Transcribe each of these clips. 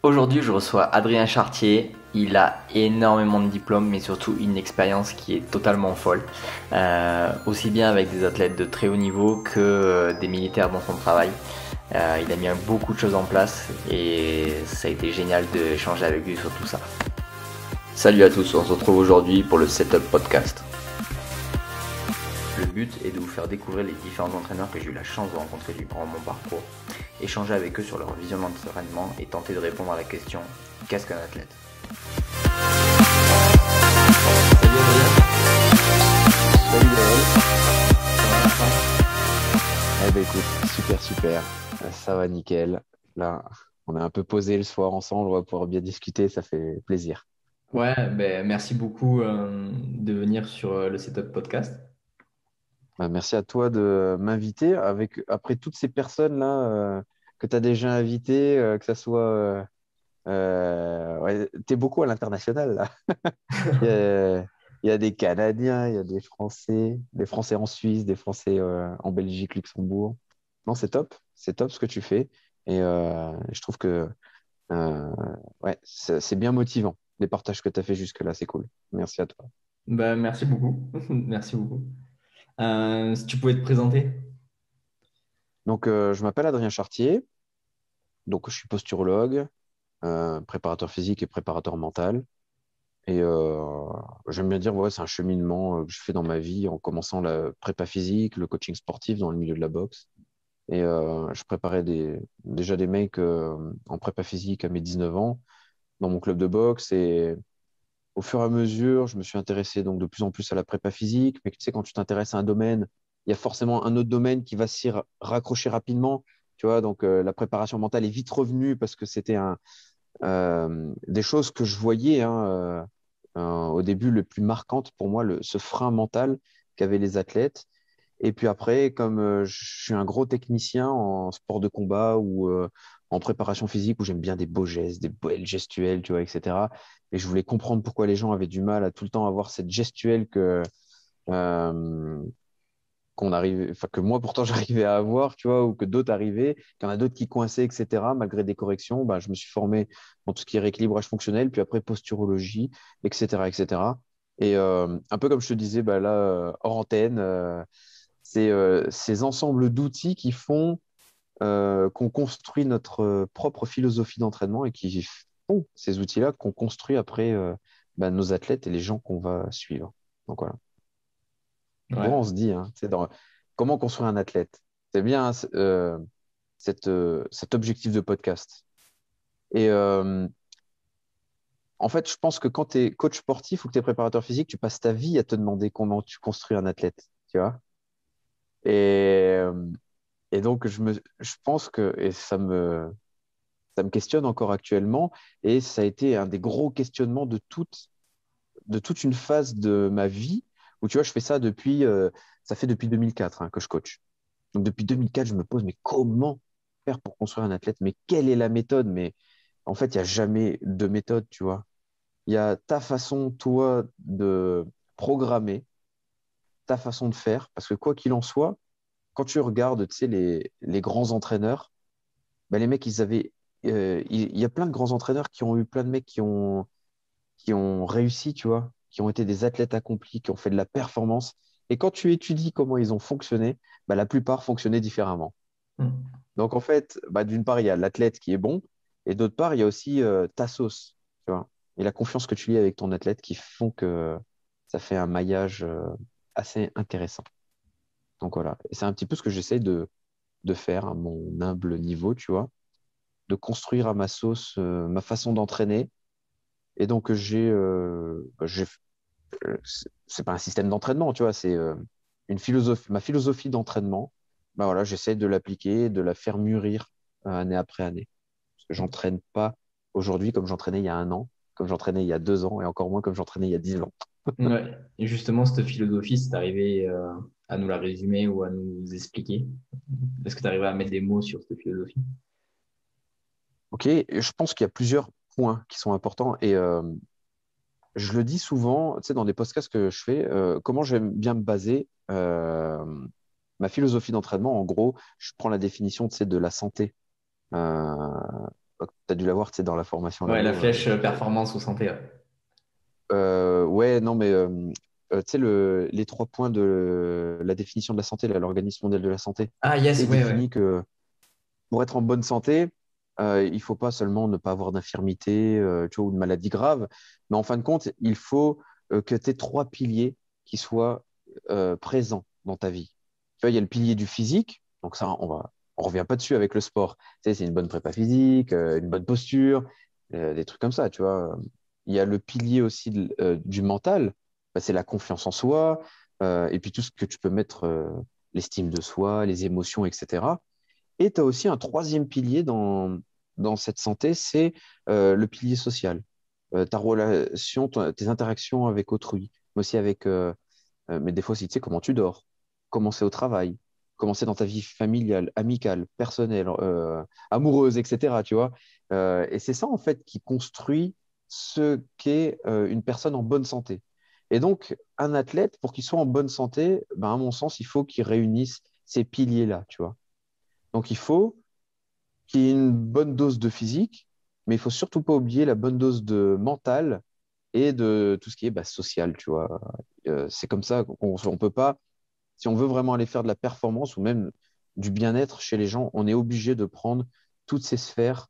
Aujourd'hui, je reçois Adrien Chartier. Il a énormément de diplômes, mais surtout une expérience qui est totalement folle. Aussi bien avec des athlètes de très haut niveau que des militaires dans son travail. Il a mis beaucoup de choses en place et ça a été génial d'échanger avec lui sur tout ça. Salut à tous, on se retrouve aujourd'hui pour le Setup Podcast. Le but est de vous faire découvrir les différents entraîneurs que j'ai eu la chance de rencontrer durant mon parcours, échanger avec eux sur leur vision d'entraînement et tenter de répondre à la question « Qu'est-ce qu'un athlète ?» Salut Adrien. Salut Gaël. Eh ben écoute, super. Ça va nickel. Là, on est un peu posé le soir ensemble, on va pouvoir bien discuter, ça fait plaisir. Ouais, ben, merci beaucoup de venir sur le Setup Podcast. Merci à toi de m'inviter après toutes ces personnes-là que tu as déjà invitées, que ça soit. Ouais, tu es beaucoup à l'international là. Il y a, il y a des Canadiens, il y a des Français en Suisse, des Français en Belgique, Luxembourg. Non, c'est top ce que tu fais. Et je trouve que Euh, ouais, c'est bien motivant. Les partages que tu as fait jusque-là, c'est cool. Merci à toi. Ben, merci beaucoup. Merci beaucoup. Si tu pouvais te présenter. Donc, je m'appelle Adrien Chartier. Donc, je suis posturologue, préparateur physique et préparateur mental. Et j'aime bien dire, ouais, c'est un cheminement que je fais dans ma vie en commençant la prépa physique, le coaching sportif dans le milieu de la boxe. Et je préparais déjà des mecs en prépa physique à mes 19 ans dans mon club de boxe. Et au fur et à mesure, je me suis intéressé donc de plus en plus à la prépa physique. Mais tu sais, quand tu t'intéresses à un domaine, il y a forcément un autre domaine qui va s'y raccrocher rapidement. Tu vois, donc la préparation mentale est vite revenue parce que c'était des choses que je voyais au début le plus marquante pour moi, ce frein mental qu'avaient les athlètes. Et puis après, comme je suis un gros technicien en sport de combat ou en préparation physique, où j'aime bien des beaux gestes, des belles gestuelles, tu vois, etc. Et je voulais comprendre pourquoi les gens avaient du mal à tout le temps avoir cette gestuelle euh, que moi pourtant j'arrivais à avoir, tu vois, ou que d'autres arrivaient, qu'il y en a d'autres qui coinçaient, etc. Malgré des corrections, bah, je me suis formé dans tout ce qui est rééquilibrage fonctionnel, puis après posturologie, etc., etc. Et un peu comme je te disais, bah, là, hors antenne. C'est ces ensembles d'outils qui font qu'on construit notre propre philosophie d'entraînement et qui font ces outils-là qu'on construit après nos athlètes et les gens qu'on va suivre. Donc voilà. Souvent, Ouais. on se dit, hein, tu sais, comment construire un athlète? C'est bien cet objectif de podcast. Et en fait, je pense que quand tu es coach sportif ou que tu es préparateur physique, tu passes ta vie à te demander comment tu construis un athlète. Tu vois? Et, euh, Et donc, je pense et ça me questionne encore actuellement, et ça a été un des gros questionnements de toute une phase de ma vie, où tu vois, je fais ça ça fait depuis 2004 que je coach. Donc, depuis 2004, je me pose, mais comment faire pour construire un athlète? Mais quelle est la méthode? Mais en fait, il n'y a jamais de méthode, tu vois. Il y a ta façon, toi, de programmer, ta façon de faire, parce que quoi qu'il en soit, quand tu regardes, tu sais, les grands entraîneurs, bah, les mecs, il y a plein de grands entraîneurs qui ont eu plein de mecs qui ont réussi, tu vois, qui ont été des athlètes accomplis, qui ont fait de la performance. Et quand tu étudies comment ils ont fonctionné, bah, la plupart fonctionnaient différemment. Hmm. Donc, en fait, bah, d'une part, il y a l'athlète qui est bon, et d'autre part, il y a aussi ta sauce, tu vois, et la confiance que tu lies avec ton athlète qui font que ça fait un maillage assez intéressant. Donc, voilà. Et c'est un petit peu ce que j'essaie de faire à mon humble niveau, tu vois, de construire à ma sauce ma façon d'entraîner. Et donc, c'est pas un système d'entraînement, tu vois, c'est une philosophie, ma philosophie d'entraînement. Ben voilà, j'essaie de l'appliquer, de la faire mûrir année après année. Parce que j'entraîne pas aujourd'hui comme j'entraînais il y a un an, comme j'entraînais il y a 2 ans, et encore moins comme j'entraînais il y a 10 ans. Ouais. Et justement, cette philosophie, c'est arrivé à nous la résumer ou à nous expliquer. Est-ce que tu arrives à mettre des mots sur cette philosophie? Ok, et je pense qu'il y a plusieurs points qui sont importants et je le dis souvent, tu sais, dans des podcasts que je fais, comment j'aime bien me baser. Ma philosophie d'entraînement, en gros, je prends la définition, tu sais, de la santé. Euh, Tu as dû l'avoir, tu sais, dans la formation Ouais, la labo. flèche performance ou santé. Ouais. Ouais, non, mais tu sais, les 3 points de la définition de la santé, là, l'Organisme mondial de la santé, tu Ah, sais, yes, il ouais, ouais. définit que pour être en bonne santé, il faut pas seulement ne pas avoir d'infirmité, tu vois, ou de maladie grave, mais en fin de compte, il faut que tu aies 3 piliers qui soient présents dans ta vie. Tu vois, il y a le pilier du physique, donc ça, on revient pas dessus avec le sport. Tu sais, c'est une bonne prépa physique, une bonne posture, des trucs comme ça, tu vois. Il y a le pilier aussi du mental, bah, c'est la confiance en soi, et puis tout ce que tu peux mettre, l'estime de soi, les émotions, etc. Et tu as aussi un troisième pilier dans cette santé, c'est le pilier social. Ta relation, tes interactions avec autrui, mais aussi mais des fois aussi, tu sais, comment tu dors, comment c'est au travail, comment c'est dans ta vie familiale, amicale, personnelle, amoureuse, etc. Tu vois. Et c'est ça, en fait, qui construit ce qu'est une personne en bonne santé. Et donc, un athlète, pour qu'il soit en bonne santé, ben, à mon sens, il faut qu'il réunisse ces piliers-là, tu vois. Donc, il faut qu'il y ait une bonne dose de physique, mais il faut surtout pas oublier la bonne dose de mental et de tout ce qui est bah, social, tu vois. C'est comme ça qu'on peut pas, si on veut vraiment aller faire de la performance ou même du bien-être chez les gens, on est obligé de prendre toutes ces sphères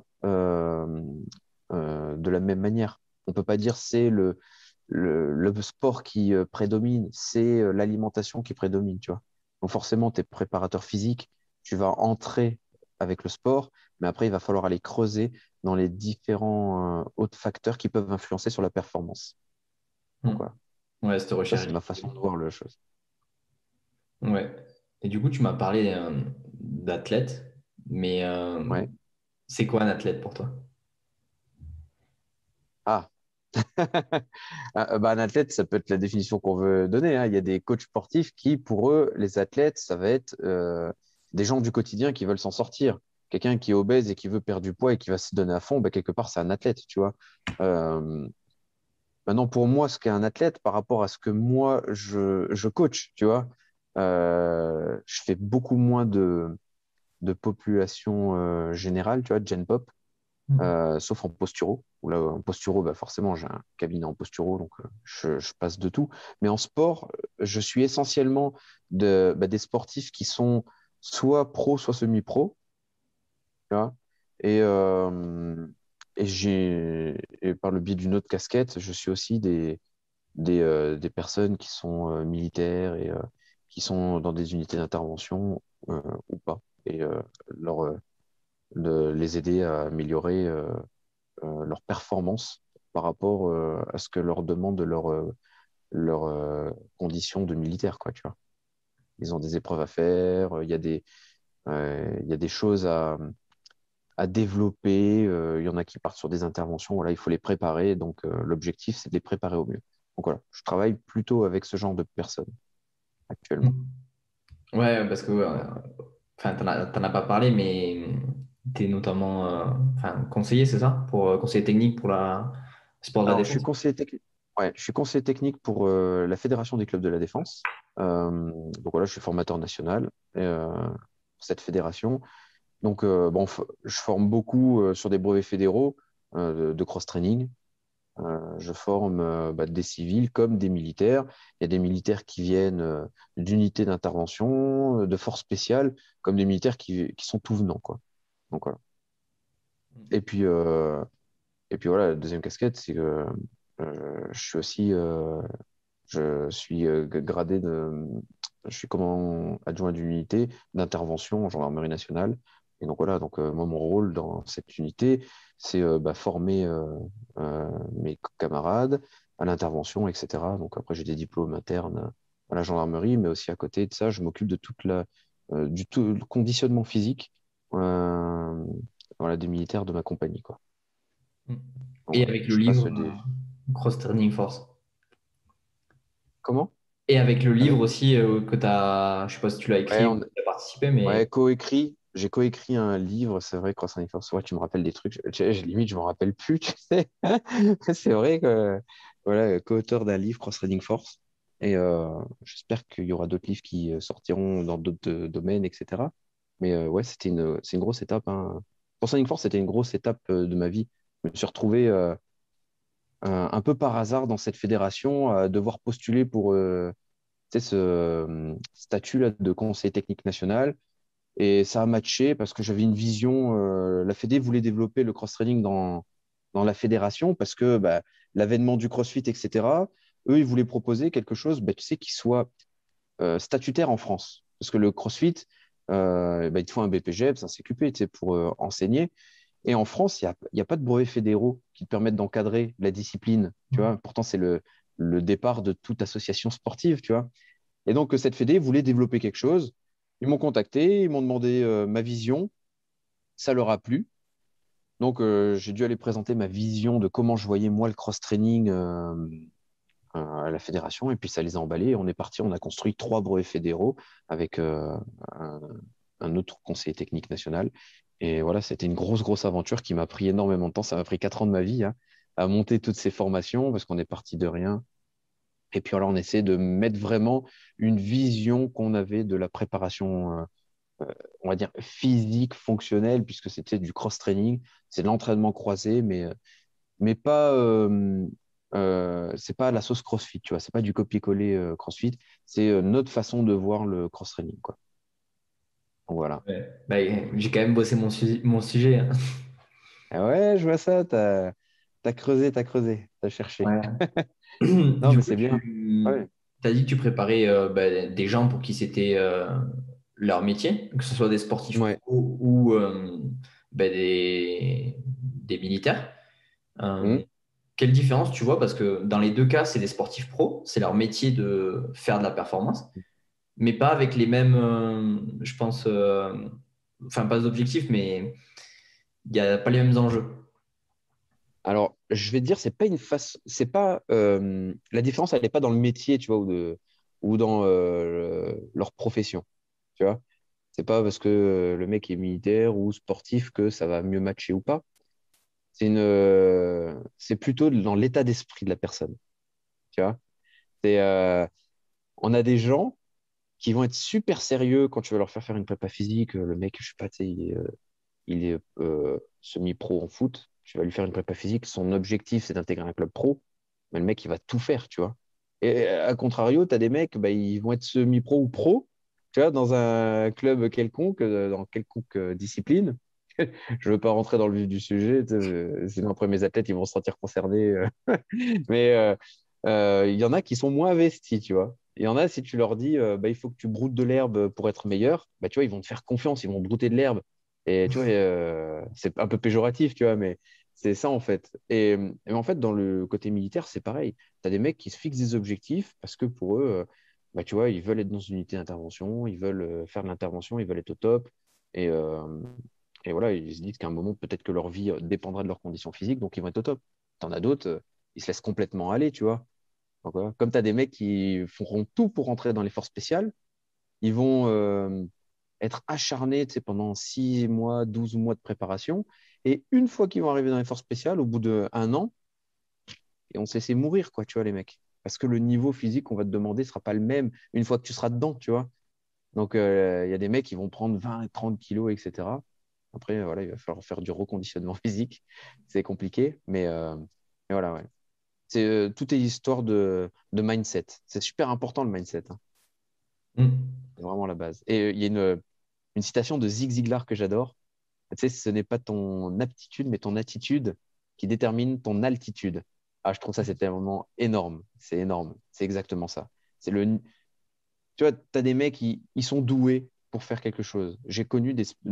de la même manière. On peut pas dire c'est le sport qui prédomine, c'est l'alimentation qui prédomine, tu vois. Donc forcément, tu es préparateur physique, tu vas entrer avec le sport, mais après, il va falloir aller creuser dans les différents autres facteurs qui peuvent influencer sur la performance. Donc Hmm. voilà, Ouais, cette ça recherche. c'est ma façon de voir la chose. Ouais. Et du coup, tu m'as parlé d'athlète, mais Ouais. c'est quoi un athlète pour toi? Ah, bah, un athlète, ça peut être la définition qu'on veut donner, hein. Il y a des coachs sportifs qui, pour eux, les athlètes, ça va être des gens du quotidien qui veulent s'en sortir. Quelqu'un qui est obèse et qui veut perdre du poids et qui va se donner à fond, bah, quelque part, c'est un athlète, tu vois. Euh, Maintenant, pour moi, ce qu'est un athlète, par rapport à ce que moi, je coach, tu vois, je fais beaucoup moins de population générale, tu vois, de Gen Pop. Sauf en posturo, où là, en posturo, bah forcément, j'ai un cabinet en posturo, donc je passe de tout. Mais en sport, je suis essentiellement des sportifs qui sont soit pro, soit semi-pro, tu vois. Et, euh, et par le biais d'une autre casquette, je suis aussi des personnes qui sont militaires et qui sont dans des unités d'intervention ou pas, et leur, les aider à améliorer leur performance par rapport à ce que leur demande leur condition de militaire, quoi, tu vois. Ils ont des épreuves à faire, il y a des choses à développer, il y en a qui partent sur des interventions, voilà, il faut les préparer, donc l'objectif, c'est de les préparer au mieux. Donc voilà, je travaille plutôt avec ce genre de personnes actuellement. Hmm. Ouais, parce que, enfin, t'en as pas parlé, mais tu es notamment enfin, conseiller, c'est ça? Pour conseiller technique pour la sport de la Alors, je suis défense? conseiller technique. Ouais, je suis conseiller technique pour la Fédération des clubs de la défense. Donc voilà, je suis formateur national pour cette fédération. Donc, bon, je forme beaucoup sur des brevets fédéraux de cross-training. Je forme des civils comme des militaires. Il y a des militaires qui viennent d'unités d'intervention, de forces spéciales, comme des militaires qui sont tout venants, quoi. Donc voilà. Et puis, euh, et puis voilà, la deuxième casquette, c'est que je suis aussi, je suis gradé je suis commandant adjoint d'unité d'intervention en gendarmerie nationale. Et donc voilà, donc moi mon rôle dans cette unité, c'est former mes camarades à l'intervention, etc. Donc après j'ai des diplômes internes à la gendarmerie, mais aussi à côté de ça, je m'occupe de du tout le conditionnement physique euh, voilà, des militaires de ma compagnie, quoi. Hmm. Donc Et voilà, avec le je passe livre des. Cross Training Force. Comment? Et avec le livre Avec? aussi que tu as, je sais pas si tu l'as Ouais, écrit ou si tu as participé, mais ouais, coécrit. J'ai coécrit un livre, c'est vrai, Cross and Force. Ouais, tu me rappelles des trucs. Limite, je m'en rappelle plus, tu sais. C'est vrai que, voilà, co-auteur d'un livre, Cross Trading Force. Et j'espère qu'il y aura d'autres livres qui sortiront dans d'autres domaines, etc. Mais ouais, c'est une grosse étape, hein. CrossFit Force, c'était une grosse étape de ma vie. Je me suis retrouvé un peu par hasard dans cette fédération à devoir postuler pour tu sais, ce statut-là de conseiller technique national. Et ça a matché parce que j'avais une vision. La Fédé voulait développer le cross-training dans la fédération parce que bah, l'avènement du CrossFit, etc., eux, ils voulaient proposer quelque chose bah, tu sais, qui soit statutaire en France. Parce que le CrossFit, bah, il te faut un BPGEPS, un CQP tu sais, pour enseigner. Et en France, il y a pas de brevets fédéraux qui te permettent d'encadrer la discipline. Tu vois. Pourtant, c'est le départ de toute association sportive. Tu vois. Et donc, cette fédé voulait développer quelque chose. Ils m'ont contacté, ils m'ont demandé ma vision. Ça leur a plu. Donc, j'ai dû aller présenter ma vision de comment je voyais moi le cross-training à la fédération. Et puis, ça les a emballés. Et on est parti. On a construit 3 brevets fédéraux avec un, un autre conseiller technique national. Et voilà, c'était une grosse, grosse aventure qui m'a pris énormément de temps. Ça m'a pris 4 ans de ma vie hein, à monter toutes ces formations parce qu'on est parti de rien. Et puis alors, on essaie de mettre vraiment une vision qu'on avait de la préparation, on va dire, physique, fonctionnelle, puisque c'était du cross-training, c'est de l'entraînement croisé, mais pas, c'est pas à la sauce CrossFit, tu vois, c'est pas du copier-coller CrossFit, c'est notre façon de voir le cross-training, quoi. Donc, voilà. Ouais. Bah, j'ai quand même bossé mon sujet, hein. Ah ouais, je vois ça, t'as creusé, t'as cherché. Ouais. Non, Du mais coup, c'est bien. Ouais. tu as dit que tu préparais bah, des gens pour qui c'était leur métier, que ce soit des sportifs Ouais. pro ou bah, des militaires. Euh, Hmm. quelle différence tu vois? Parce que dans les deux cas, c'est des sportifs pros, c'est leur métier de faire de la performance, mais pas avec les mêmes, je pense, enfin pas d'objectifs, mais il n'y a pas les mêmes enjeux. Alors, je vais te dire, c'est pas une face, c'est pas la différence, elle n'est pas dans le métier, tu vois, ou dans leur profession, tu vois. C'est pas parce que le mec est militaire ou sportif que ça va mieux matcher ou pas. C'est plutôt dans l'état d'esprit de la personne, tu vois. C'est, on a des gens qui vont être super sérieux quand tu vas leur faire faire une prépa physique. Le mec, je sais pas, tu sais, il est semi-pro en foot. Tu vas lui faire une prépa physique. Son objectif, c'est d'intégrer un club pro. Mais le mec, il va tout faire, tu vois. Et à contrario, tu as des mecs, bah, ils vont être semi-pro ou pro, tu vois, dans un club quelconque, dans quelconque discipline. Je veux pas rentrer dans le vif du sujet, tu sais, sinon après mes athlètes, ils vont se sentir concernés. Mais il y en a qui sont moins investis, tu vois. Il y en a, si tu leur dis, bah, il faut que tu broutes de l'herbe pour être meilleur, bah, tu vois, ils vont te faire confiance, ils vont brouter de l'herbe. Et tu vois, c'est un peu péjoratif, tu vois, mais c'est ça en fait. Et en fait, dans le côté militaire, c'est pareil. Tu as des mecs qui se fixent des objectifs parce que pour eux, bah, tu vois, ils veulent être dans une unité d'intervention, ils veulent faire de l'intervention, ils veulent être au top. Et, euh, et voilà, ils se disent qu'à un moment, peut-être que leur vie dépendra de leurs conditions physiques, donc ils vont être au top. T'en as d'autres, ils se laissent complètement aller, tu vois. Donc, voilà. Comme tu as des mecs qui feront tout pour rentrer dans les forces spéciales, ils vont être acharnés, tu sais, pendant 6 mois, 12 mois de préparation. Et une fois qu'ils vont arriver dans les forces spéciales, au bout d'un an, et on se laisser mourir, quoi, tu vois, les mecs. Parce que le niveau physique qu'on va te demander ne sera pas le même une fois que tu seras dedans, tu vois. Donc, il y a des mecs qui vont prendre 20 et 30 kilos, etc. Après, voilà, il va falloir faire du reconditionnement physique. C'est compliqué, mais voilà, ouais. Tout est histoire de mindset. C'est super important, le mindset, hein. Hmm. C'est vraiment la base. Et il y a une citation de Zig Ziglar que j'adore. Tu sais, ce n'est pas ton aptitude, mais ton attitude qui détermine ton altitude. Ah, je trouve ça, c'était un moment énorme. C'est énorme. C'est exactement ça. C'est le, tu vois, tu as des mecs, ils sont doués pour faire quelque chose. J'ai connu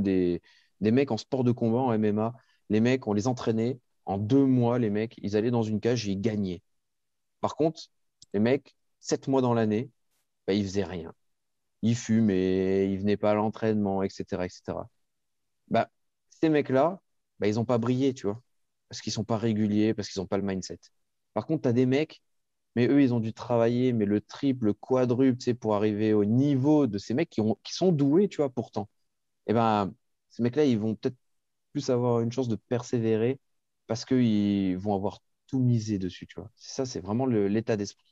des mecs en sport de combat, en MMA. Les mecs, on les entraînait. En 2 mois, les mecs, ils allaient dans une cage et ils gagnaient. Par contre, les mecs, 7 mois dans l'année, bah, ils faisaient rien. Ils fumaient, ils venaient pas à l'entraînement, etc., etc. Bah, ces mecs-là, bah, ils n'ont pas brillé, tu vois, parce qu'ils sont pas réguliers, parce qu'ils n'ont pas le mindset. Par contre, tu as des mecs, mais eux, ils ont dû travailler, mais le triple, le quadruple, tu sais, pour arriver au niveau de ces mecs qui sont doués, tu vois, pourtant. Et ben, ces mecs-là, ils vont peut-être plus avoir une chance de persévérer parce qu'ils vont avoir tout misé dessus, tu vois. Ça, c'est vraiment l'état d'esprit.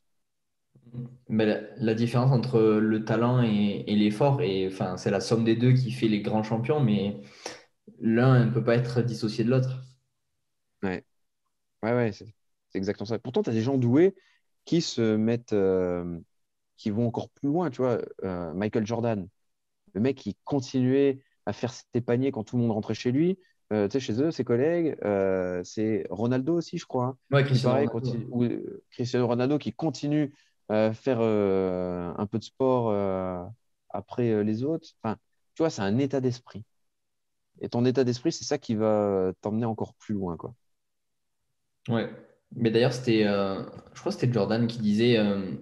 Mais la différence entre le talent et l'effort, et enfin, c'est la somme des deux qui fait les grands champions, mais L'un ne peut pas être dissocié de l'autre. Ouais, ouais, c'est exactement ça. Pourtant, tu as des gens doués qui se mettent, qui vont encore plus loin, tu vois. Michael Jordan, le mec, il continuait à faire ses paniers quand tout le monde rentrait chez lui. Tu sais, chez eux, ses collègues, c'est Ronaldo aussi, je crois, hein, Ouais, qui Cristiano pareil, Ronaldo. ou Cristiano Ronaldo qui continue à faire un peu de sport après les autres. Enfin, tu vois, c'est un état d'esprit. Et ton état d'esprit, c'est ça qui va t'emmener encore plus loin, quoi. Ouais. Mais d'ailleurs, je crois que c'était Jordan qui disait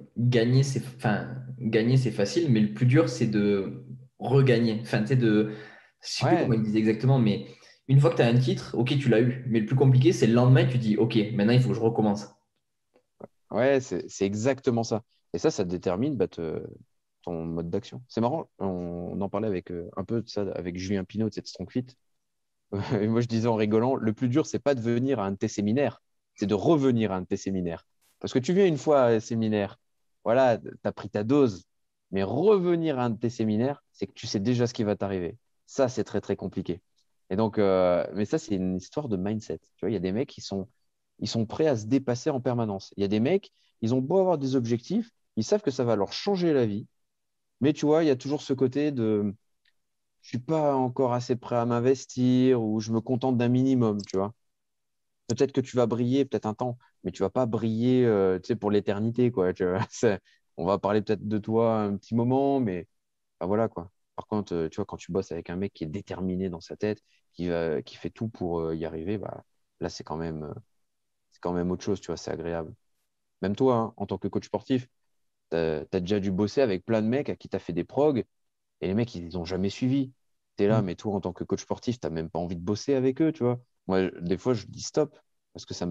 gagner c'est facile, mais le plus dur c'est de regagner. Enfin, tu sais, je sais plus comment Ouais, il disait exactement, mais une fois que tu as un titre, ok, tu l'as eu. Mais le plus compliqué, c'est le lendemain, tu dis, ok, maintenant il faut que je recommence. ouais, c'est exactement ça. Et ça détermine ton mode d'action. C'est marrant, on en parlait avec un peu de ça avec Julien Pinot de cette Strong Fit. Et moi, je disais en rigolant, le plus dur, c'est pas de venir à un de tes séminaires, c'est de revenir à un de tes séminaires. Parce que tu viens une fois à un séminaire, voilà, tu as pris ta dose. Mais revenir à un de tes séminaires, c'est que tu sais déjà ce qui va t'arriver. Ça, c'est très, très compliqué. Et donc, mais ça, c'est une histoire de mindset. Tu vois, il y a des mecs ils sont prêts à se dépasser en permanence. Il y a des mecs, ils ont beau avoir des objectifs, ils savent que ça va leur changer la vie. Mais tu vois, il y a toujours ce côté de je suis pas encore assez prêt à m'investir ou je me contente d'un minimum, tu vois. Peut-être que tu vas briller peut-être un temps, mais tu vas pas briller, tu sais, pour l'éternité, quoi. Tu vois. On va parler peut-être de toi un petit moment, mais bah, voilà, quoi. Par contre, tu vois, quand tu bosses avec un mec qui est déterminé dans sa tête, qui fait tout pour y arriver, bah, là, c'est quand même autre chose, tu vois, c'est agréable. Même toi, hein, en tant que coach sportif, tu as déjà dû bosser avec plein de mecs à qui tu as fait des progs, et les mecs, ils n'ont jamais suivi. Tu es là, mais toi, en tant que coach sportif, tu n'as même pas envie de bosser avec eux, tu vois. Moi, des fois, je dis stop parce que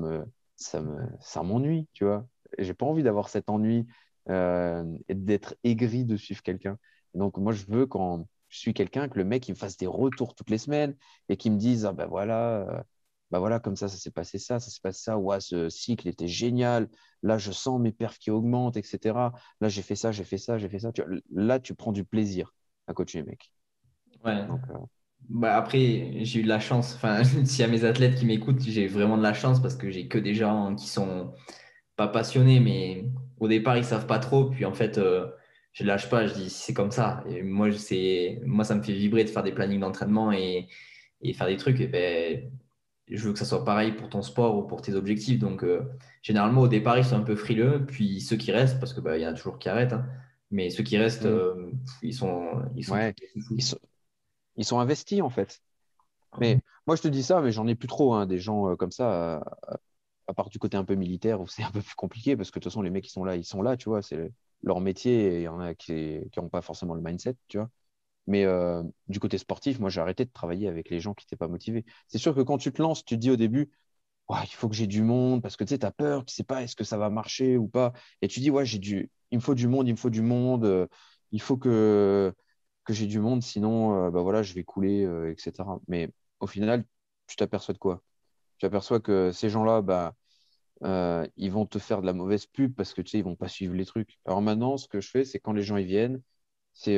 ça m'ennuie, tu vois. Et j'ai pas envie d'avoir cet ennui et d'être aigri de suivre quelqu'un. Et donc, moi, je veux quand je suis quelqu'un que le mec il me fasse des retours toutes les semaines et qu'il me dise ah, bah voilà, comme ça s'est passé ça s'est passé ça. Ouais, ce cycle était génial. Là, je sens mes perfs qui augmentent, etc. Là, j'ai fait ça, j'ai fait ça, j'ai fait ça. Tu vois, là, tu prends du plaisir à coacher les mecs. Ouais. Donc, Bah après, j'ai eu de la chance. Enfin, s'il y a mes athlètes qui m'écoutent, j'ai vraiment de la chance parce que j'ai que des gens qui sont pas passionnés, mais au départ, ils savent pas trop. Puis en fait, je lâche pas, je dis c'est comme ça. Et moi, ça me fait vibrer de faire des plannings d'entraînement et faire des trucs. Et ben, je veux que ça soit pareil pour ton sport ou pour tes objectifs. Donc, généralement, au départ, ils sont un peu frileux. Puis ceux qui restent, parce que bah, il y en a toujours qui arrêtent, hein, mais ceux qui restent, hmm, ils sont ouais, ils fous. sont, ils sont investis en fait. Mais moi, je te dis ça, mais j'en ai plus trop, hein, des gens comme ça, à part du côté un peu militaire où c'est un peu plus compliqué parce que de toute façon, les mecs qui sont là, ils sont là, tu vois, c'est leur métier et il y en a qui n'ont pas forcément le mindset, tu vois. Mais du côté sportif, moi, j'ai arrêté de travailler avec les gens qui n'étaient pas motivés. C'est sûr que quand tu te lances, tu te dis au début, ouais, il faut que j'ai du monde parce que tu sais, as peur, tu sais pas est-ce que ça va marcher ou pas. Et tu dis, ouais, il me faut du monde, il me faut du monde, il faut que j'ai du monde, sinon, bah voilà, je vais couler, etc. Mais au final, tu t'aperçois de quoi? Tu t'aperçois que ces gens-là, bah, ils vont te faire de la mauvaise pub parce que tu sais, ils vont pas suivre les trucs. Alors maintenant, ce que je fais, c'est quand les gens ils viennent, c'est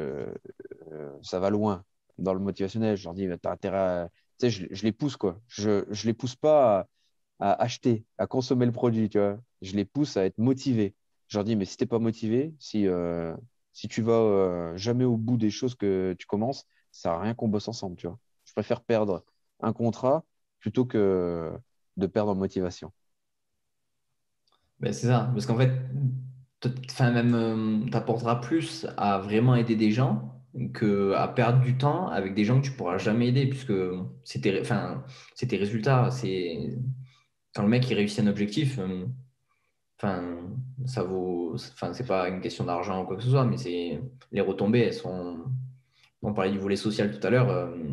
ça va loin dans le motivationnel. Je leur dis, bah, t'as intérêt à... Tu sais, je les pousse, quoi. Je les pousse pas à acheter, à consommer le produit, tu vois. Je les pousse à être motivés. Je leur dis, mais si t'es pas motivé, si tu vas jamais au bout des choses que tu commences, ça sert à rien qu'on bosse ensemble, tu vois. Je préfère perdre un contrat plutôt que de perdre en motivation. Ben, c'est ça, parce qu'en fait, enfin, même, t'apporteras plus à vraiment aider des gens que à perdre du temps avec des gens que tu pourras jamais aider, puisque c'est tes résultats. Quand le mec il réussit un objectif, enfin, ça vaut, enfin, c'est pas une question d'argent ou quoi que ce soit, mais c'est les retombées, elles sont. On parlait du volet social tout à l'heure,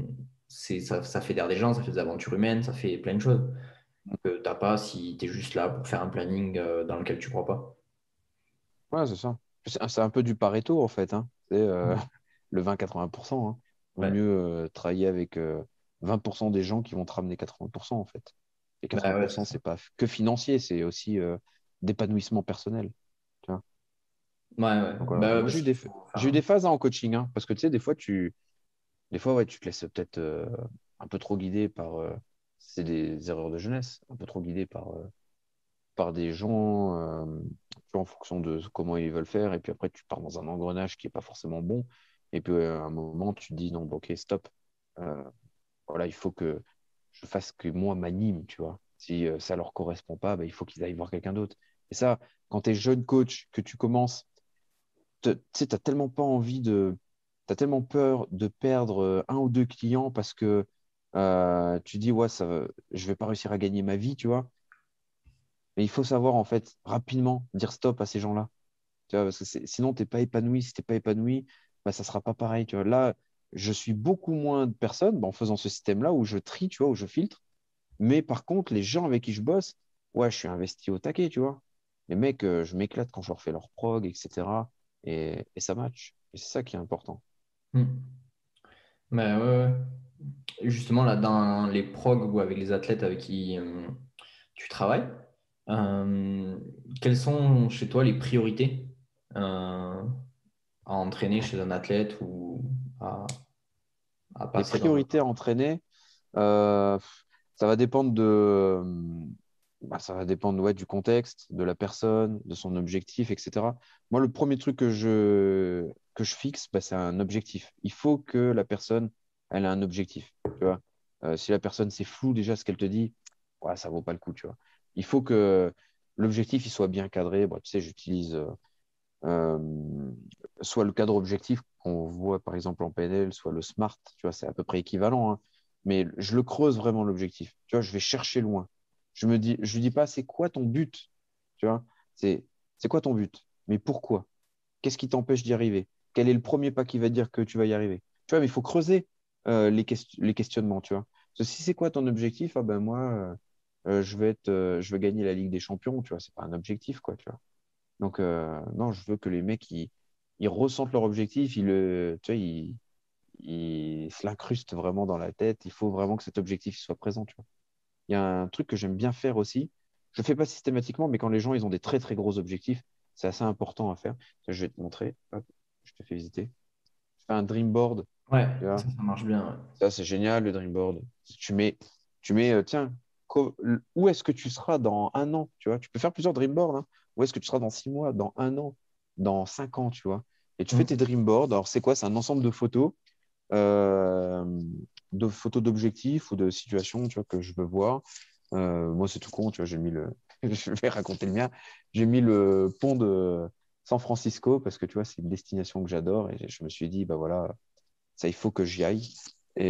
ça fédère des gens, ça fait des aventures humaines, ça fait plein de choses que t'as pas si tu es juste là pour faire un planning dans lequel tu crois pas. Ouais, c'est ça. C'est un peu du Pareto, en fait, hein. C'est le 20-80%, hein. Vaut Ouais. mieux travailler avec 20% des gens qui vont te ramener 80%, en fait. Et Bah ouais, c'est 80%, ça. c'est pas que financier, c'est aussi d'épanouissement personnel. Tu vois. Ouais, ouais. Donc voilà. Bah ouais, Moi, parce qu'il faut j'ai eu faire. des phases hein, en coaching, hein, parce que tu sais, des fois, ouais, tu te laisses peut-être. un peu trop guidé par, c'est des erreurs de jeunesse, un peu trop guidé par des gens, tu vois, en fonction de comment ils veulent faire. Et puis après, tu pars dans un engrenage qui n'est pas forcément bon. Et puis à un moment, tu te dis, non, bon, ok, stop. Euh, voilà, il faut que je fasse que moi m'anime, tu vois. Si ça leur correspond pas, bah, il faut qu'ils aillent voir quelqu'un d'autre. Et ça, quand tu es jeune coach, que tu commences, tu sais, t'as tellement pas envie de, t'as tellement peur de perdre un ou deux clients parce que tu dis, ouais, je vais pas réussir à gagner ma vie, tu vois. Mais il faut savoir, en fait, rapidement dire stop à ces gens-là. Tu vois, parce que sinon, t'es pas épanoui. Si t'es pas épanoui, bah, ça sera pas pareil. Tu vois. Là, je suis beaucoup moins de personnes bah, en faisant ce système-là où je trie, tu vois, où je filtre. Mais par contre, les gens avec qui je bosse, ouais, je suis investi au taquet, tu vois. Les mecs, je m'éclate quand je leur fais leur prog, etc. Et ça match. Et c'est ça qui est important. Hmm. Ouais, ouais. Justement, là, dans les progs ou avec les athlètes avec qui tu travailles, euh, quelles sont chez toi les priorités à entraîner chez un athlète ou à, à Les passer dans un... priorités à entraîner, euh, ça va dépendre ça va dépendre ouais, du contexte, de la personne, de son objectif, etc. Moi, le premier truc que je fixe, bah, c'est un objectif. Il faut que la personne, elle a un objectif. Tu vois. Si la personne, c'est flou déjà ce qu'elle te dit, ouais, ça vaut pas le coup, tu vois. Il faut que l'objectif, il soit bien cadré. Bon, tu sais, j'utilise euh, soit le cadre objectif qu'on voit par exemple en PNL, soit le SMART, tu vois, c'est à peu près équivalent, hein. Mais je le creuse vraiment l'objectif. Tu vois, je vais chercher loin. Je lui dis pas, c'est quoi ton but? Tu vois, c'est, c'est quoi ton but? Mais pourquoi? Qu'est-ce qui t'empêche d'y arriver? Quel est le premier pas qui va te dire que tu vas y arriver? Tu vois, mais il faut creuser les questionnements, tu vois. Parce que si c'est quoi ton objectif? Ah ben moi, je veux gagner la Ligue des Champions, tu vois, c'est pas un objectif, quoi, tu vois. Donc, non, je veux que les mecs, ils ressentent leur objectif, tu vois, ils se l'incrustent vraiment dans la tête. Il faut vraiment que cet objectif soit présent, tu vois. Il y a un truc que j'aime bien faire aussi. Je ne le fais pas systématiquement, mais quand les gens, ils ont des très, très gros objectifs, c'est assez important à faire. Je vais te montrer. Hop, je te fais visiter. Je fais un dream board, Ouais, tu vois. ça marche bien. Ouais. Ça, c'est génial, le dream board. Tu mets, tiens, où est-ce que tu seras dans un an, tu vois? Tu peux faire plusieurs dream boards, hein. Où est-ce que tu seras dans 6 mois, dans un an, dans 5 ans, tu vois? Et tu fais tes Mm. dream boards. Alors, c'est quoi? C'est un ensemble euh, de photos d'objectifs ou de situations, tu vois, que je veux voir. Moi, c'est tout con, tu vois, j'ai mis le, je vais raconter le mien. J'ai mis le pont de San Francisco parce que, tu vois, c'est une destination que j'adore et je me suis dit, bah voilà, ça, il faut que j'y aille. Et,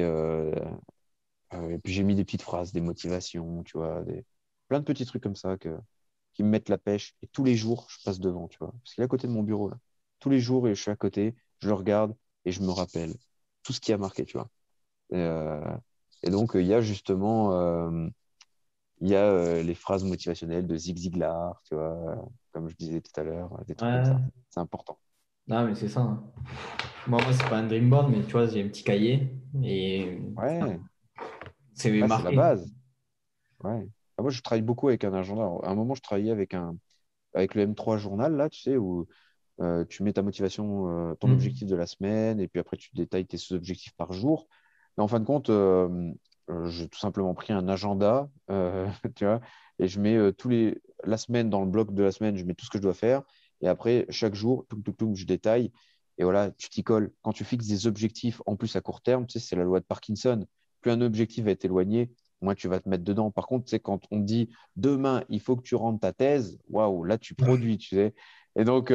et puis j'ai mis des petites phrases, des motivations, tu vois, plein de petits trucs comme ça qui me mettent la pêche. Et tous les jours, je passe devant, tu vois. Parce qu'il est à côté de mon bureau, là. Tous les jours, et je suis à côté, je le regarde et je me rappelle tout ce qui a marqué, tu vois. Et, et donc, il y a justement, il y a les phrases motivationnelles de Zig Ziglar, tu vois, comme je disais tout à l'heure, des trucs comme ça. Ouais. C'est important. Non, mais c'est ça. Hein. Moi, c'est pas un dream board, mais tu vois, j'ai un petit cahier et Ouais, c'est ouais, c'est la marqué. base. Ouais. Ah, moi, je travaille beaucoup avec un agenda. À un moment, je travaillais avec le M3 journal, là, tu sais, où tu mets ta motivation, ton Mm. objectif de la semaine, et puis après, tu détailles tes sous-objectifs par jour. Mais en fin de compte, j'ai tout simplement pris un agenda, tu vois, et je mets la semaine dans le bloc de la semaine, je mets tout ce que je dois faire. Et après, chaque jour, je détaille. Et voilà, tu t'y colles. Quand tu fixes des objectifs en plus à court terme, tu sais, c'est la loi de Parkinson. Plus un objectif va être éloigné, moins tu vas te mettre dedans. Par contre, tu sais, quand on te dit demain, il faut que tu rendes ta thèse, waouh, là, tu produis, tu sais. Et donc,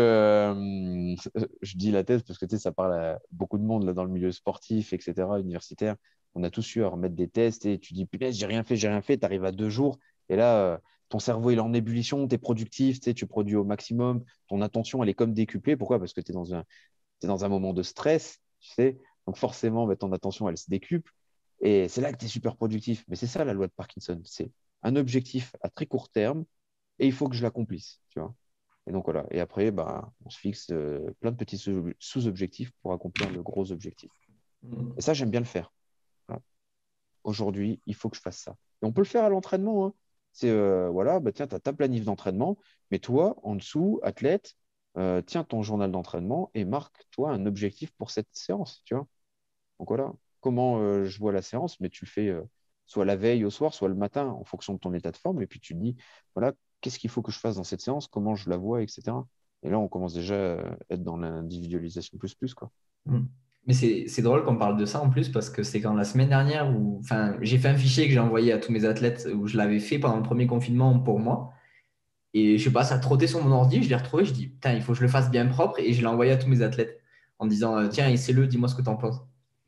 je dis la thèse parce que tu sais, ça parle à beaucoup de monde là, dans le milieu sportif, etc., universitaire. On a tous eu à remettre des tests et tu dis, punaise, j'ai rien fait, tu arrives à 2 jours et là, ton cerveau il est en ébullition, tu es productif, tu sais, tu produis au maximum, ton attention elle est comme décuplée. Pourquoi? Parce que tu es t'es dans un moment de stress, tu sais, donc forcément, bah, ton attention elle se décuple et c'est là que tu es super productif. Mais c'est ça la loi de Parkinson, c'est un objectif à très court terme et il faut que je l'accomplisse, tu vois. Et donc voilà. Et après, bah, on se fixe plein de petits sous-objectifs pour accomplir le gros objectif. Et Mm. ça, j'aime bien le faire. Voilà. Aujourd'hui, il faut que je fasse ça. Et on peut le faire à l'entraînement, hein. C'est voilà, bah, tiens, tu as ta planif d'entraînement, mais toi, en dessous, athlète, tiens ton journal d'entraînement et marque-toi un objectif pour cette séance, tu vois. Donc voilà. comment je vois la séance, mais tu le fais soit la veille au soir, soit le matin, en fonction de ton état de forme. Et puis tu te dis, voilà, qu'est-ce qu'il faut que je fasse dans cette séance, comment je la vois, etc. Et là, on commence déjà à être dans l'individualisation plus, quoi. Mm. Mais c'est drôle qu'on parle de ça en plus parce que c'est quand la semaine dernière où enfin, j'ai fait un fichier que j'ai envoyé à tous mes athlètes où je l'avais fait pendant le premier confinement pour moi. Et je sais pas, ça trottait sur mon ordi, je l'ai retrouvé, je dis putain, il faut que je le fasse bien propre et je l'ai envoyé à tous mes athlètes en disant tiens, essaie-le, dis-moi ce que tu en penses.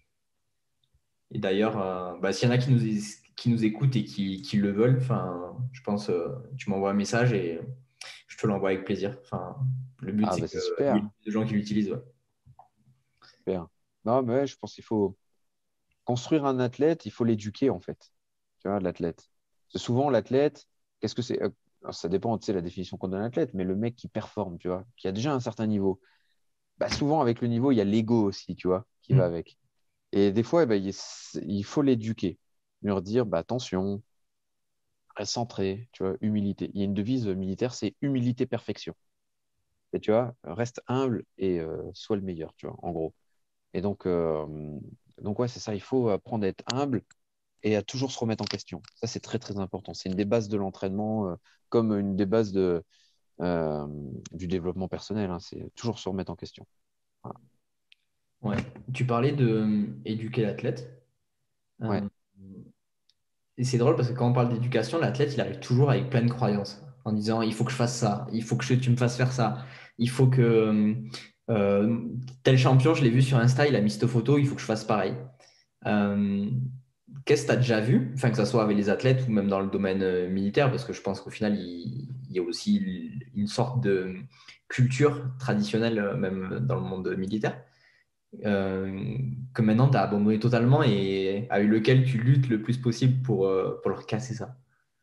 Et d'ailleurs, bah, s'il y en a qui nous écoutent et qui le veulent, enfin, je pense tu m'envoies un message et je te l'envoie avec plaisir. Enfin, le but Ah, c'est bah, qu'il c'est y ait super, plus de gens qui l'utilisent. Ouais. super. Non, mais ouais, je pense qu'il faut construire un athlète, il faut l'éduquer, en fait. Tu vois, l'athlète. C'est souvent l'athlète, qu'est-ce que c'est? Alors, ça dépend, tu sais, la définition qu'on donne à l'athlète, mais le mec qui performe, tu vois, qui a déjà un certain niveau. Bah, souvent, avec le niveau, il y a l'ego aussi, tu vois, qui va Mm. avec. Et des fois, eh ben, il faut l'éduquer. Leur dire, bah, attention, reste centré, tu vois, humilité. Il y a une devise militaire, c'est humilité, perfection. Et tu vois, reste humble et sois le meilleur, tu vois, en gros. Et donc ouais, c'est ça, il faut apprendre à être humble et à toujours se remettre en question. Ça, c'est très, très important. C'est une des bases de l'entraînement, comme une des bases euh, du développement personnel, hein. C'est toujours se remettre en question. Voilà. Ouais. Tu parlais de éduquer l'athlète. Ouais, Euh, et c'est drôle parce que quand on parle d'éducation, l'athlète, il arrive toujours avec plein de croyances en disant il faut que je fasse ça, il faut que tu me fasses faire ça, il faut que euh, tel champion, je l'ai vu sur Insta, il a mis cette photo, il faut que je fasse pareil. Euh, Qu'est-ce que tu as déjà vu, enfin, que ce soit avec les athlètes ou même dans le domaine militaire, parce que je pense qu'au final, il y a aussi une sorte de culture traditionnelle, même dans le monde militaire, que maintenant tu as abandonné totalement et avec lequel tu luttes le plus possible pour leur casser ça.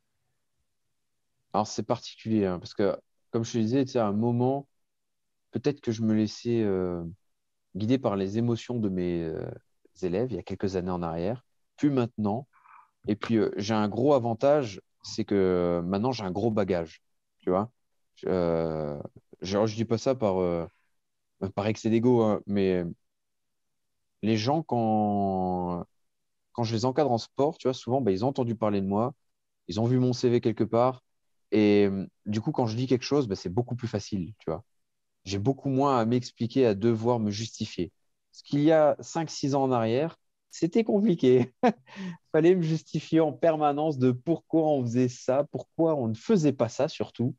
alors c'est particulier, hein, parce que, comme je te disais, tu sais, à un moment, peut-être que je me laissais guider par les émotions de mes élèves il y a quelques années en arrière, plus maintenant. Et puis, j'ai un gros avantage, c'est que maintenant, j'ai un gros bagage, tu vois. Je dis pas ça par excès d'ego, hein, mais les gens, quand je les encadre en sport, tu vois, souvent, bah, ils ont entendu parler de moi, ils ont vu mon CV quelque part, et du coup, quand je dis quelque chose, bah, c'est beaucoup plus facile, tu vois. J'ai beaucoup moins à m'expliquer, à devoir me justifier. Ce qu'il y a 5 6 ans en arrière, c'était compliqué. Fallait me justifier en permanence de pourquoi on faisait ça, pourquoi on ne faisait pas ça surtout.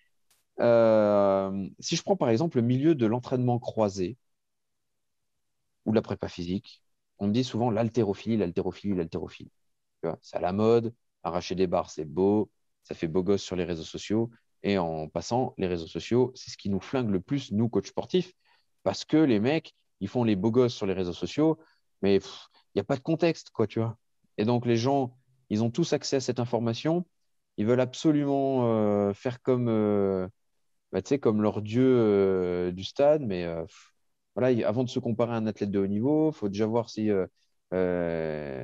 Si je prends par exemple le milieu de l'entraînement croisé ou de la prépa physique, on me dit souvent l'haltérophilie, l'haltérophilie, l'haltérophilie. Tu vois, c'est à la mode, arracher des barres, c'est beau, ça fait beau gosse sur les réseaux sociaux. Et en passant, les réseaux sociaux, c'est ce qui nous flingue le plus, nous, coachs sportifs, parce que les mecs, ils font les beaux gosses sur les réseaux sociaux, mais il n'y a pas de contexte, quoi, tu vois. Et donc, les gens, ils ont tous accès à cette information, ils veulent absolument faire comme, bah, tu sais, comme leur dieu du stade, mais voilà, avant de se comparer à un athlète de haut niveau, il faut déjà voir si euh,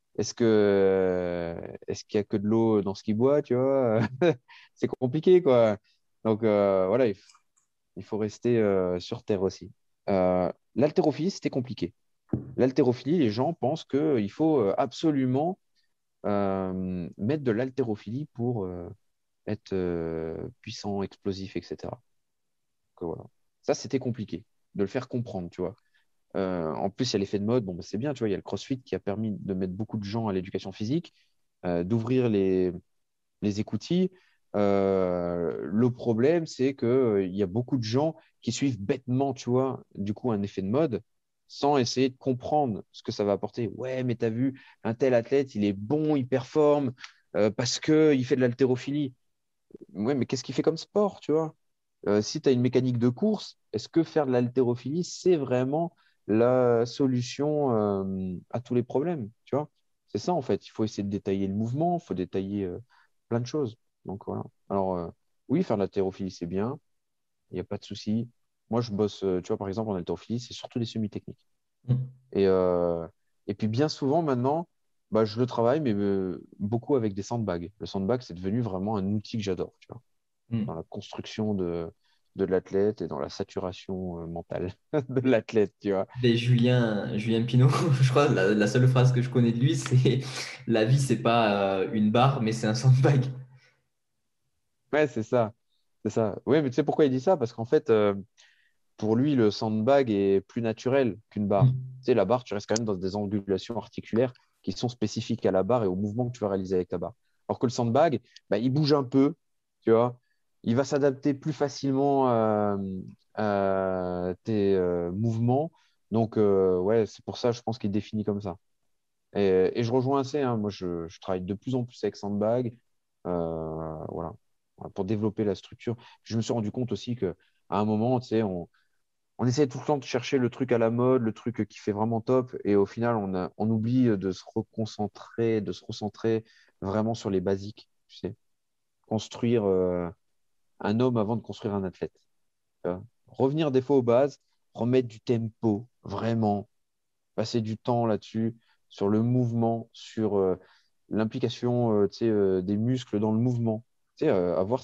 est-ce qu'il y a que de l'eau dans ce qu'il boit, tu vois? C'est compliqué, quoi. Donc voilà, il faut rester sur terre aussi. L'haltérophilie, c'était compliqué. L'haltérophilie, les gens pensent qu'il faut absolument mettre de l'haltérophilie pour être puissant, explosif, etc. Donc, voilà. Ça, c'était compliqué de le faire comprendre, tu vois. En plus, il y a l'effet de mode. Bon, bah, c'est bien, tu vois, il y a le CrossFit qui a permis de mettre beaucoup de gens à l'éducation physique, d'ouvrir les écoutilles. Le problème, c'est que, il y a beaucoup de gens qui suivent bêtement, tu vois, du coup, un effet de mode sans essayer de comprendre ce que ça va apporter. Ouais, mais t'as vu, un tel athlète, il est bon, il performe parce que il fait de l'haltérophilie. Ouais, mais qu'est-ce qu'il fait comme sport, tu vois? Si tu as une mécanique de course, est-ce que faire de l'haltérophilie, c'est vraiment la solution à tous les problèmes, tu vois? C'est ça, en fait. Il faut essayer de détailler le mouvement, il faut détailler plein de choses. Donc, voilà. Alors, oui, faire de l'haltérophilie, c'est bien, il n'y a pas de souci. Moi, je bosse, tu vois, par exemple, en haltérophilie, c'est surtout des semi-techniques. Mm. Et, euh, et puis, bien souvent, maintenant, bah, je le travaille, mais beaucoup avec des sandbags. Le sandbag, c'est devenu vraiment un outil que j'adore, tu vois, dans Mm. la construction de. de l'athlète et dans la saturation mentale de l'athlète, tu vois. Ben, Julien Pinot, je crois, la seule phrase que je connais de lui, c'est la vie, c'est pas une barre, mais c'est un sandbag. Ouais, c'est ça. C'est ça. Oui, mais tu sais pourquoi il dit ça? Parce qu'en fait, pour lui, le sandbag est plus naturel qu'une barre. Mm. Tu sais, la barre, tu restes quand même dans des angulations articulaires qui sont spécifiques à la barre et au mouvement que tu vas réaliser avec ta barre. Alors que le sandbag, bah, il bouge un peu, tu vois. Il va s'adapter plus facilement à tes mouvements. Donc, ouais, c'est pour ça, je pense qu'il définit comme ça. Et je rejoins assez, hein. Moi, je travaille de plus en plus avec sandbag, voilà, pour développer la structure. Je me suis rendu compte aussi que à un moment, tu sais, on essaie tout le temps de chercher le truc à la mode, le truc qui fait vraiment top, et au final, on oublie de se reconcentrer, de se recentrer vraiment sur les basiques, tu sais. Construire un homme avant de construire un athlète. Tu vois. Revenir des fois aux bases, remettre du tempo, vraiment, passer du temps là-dessus, sur le mouvement, sur l'implication tu sais, des muscles dans le mouvement. Tu sais, avoir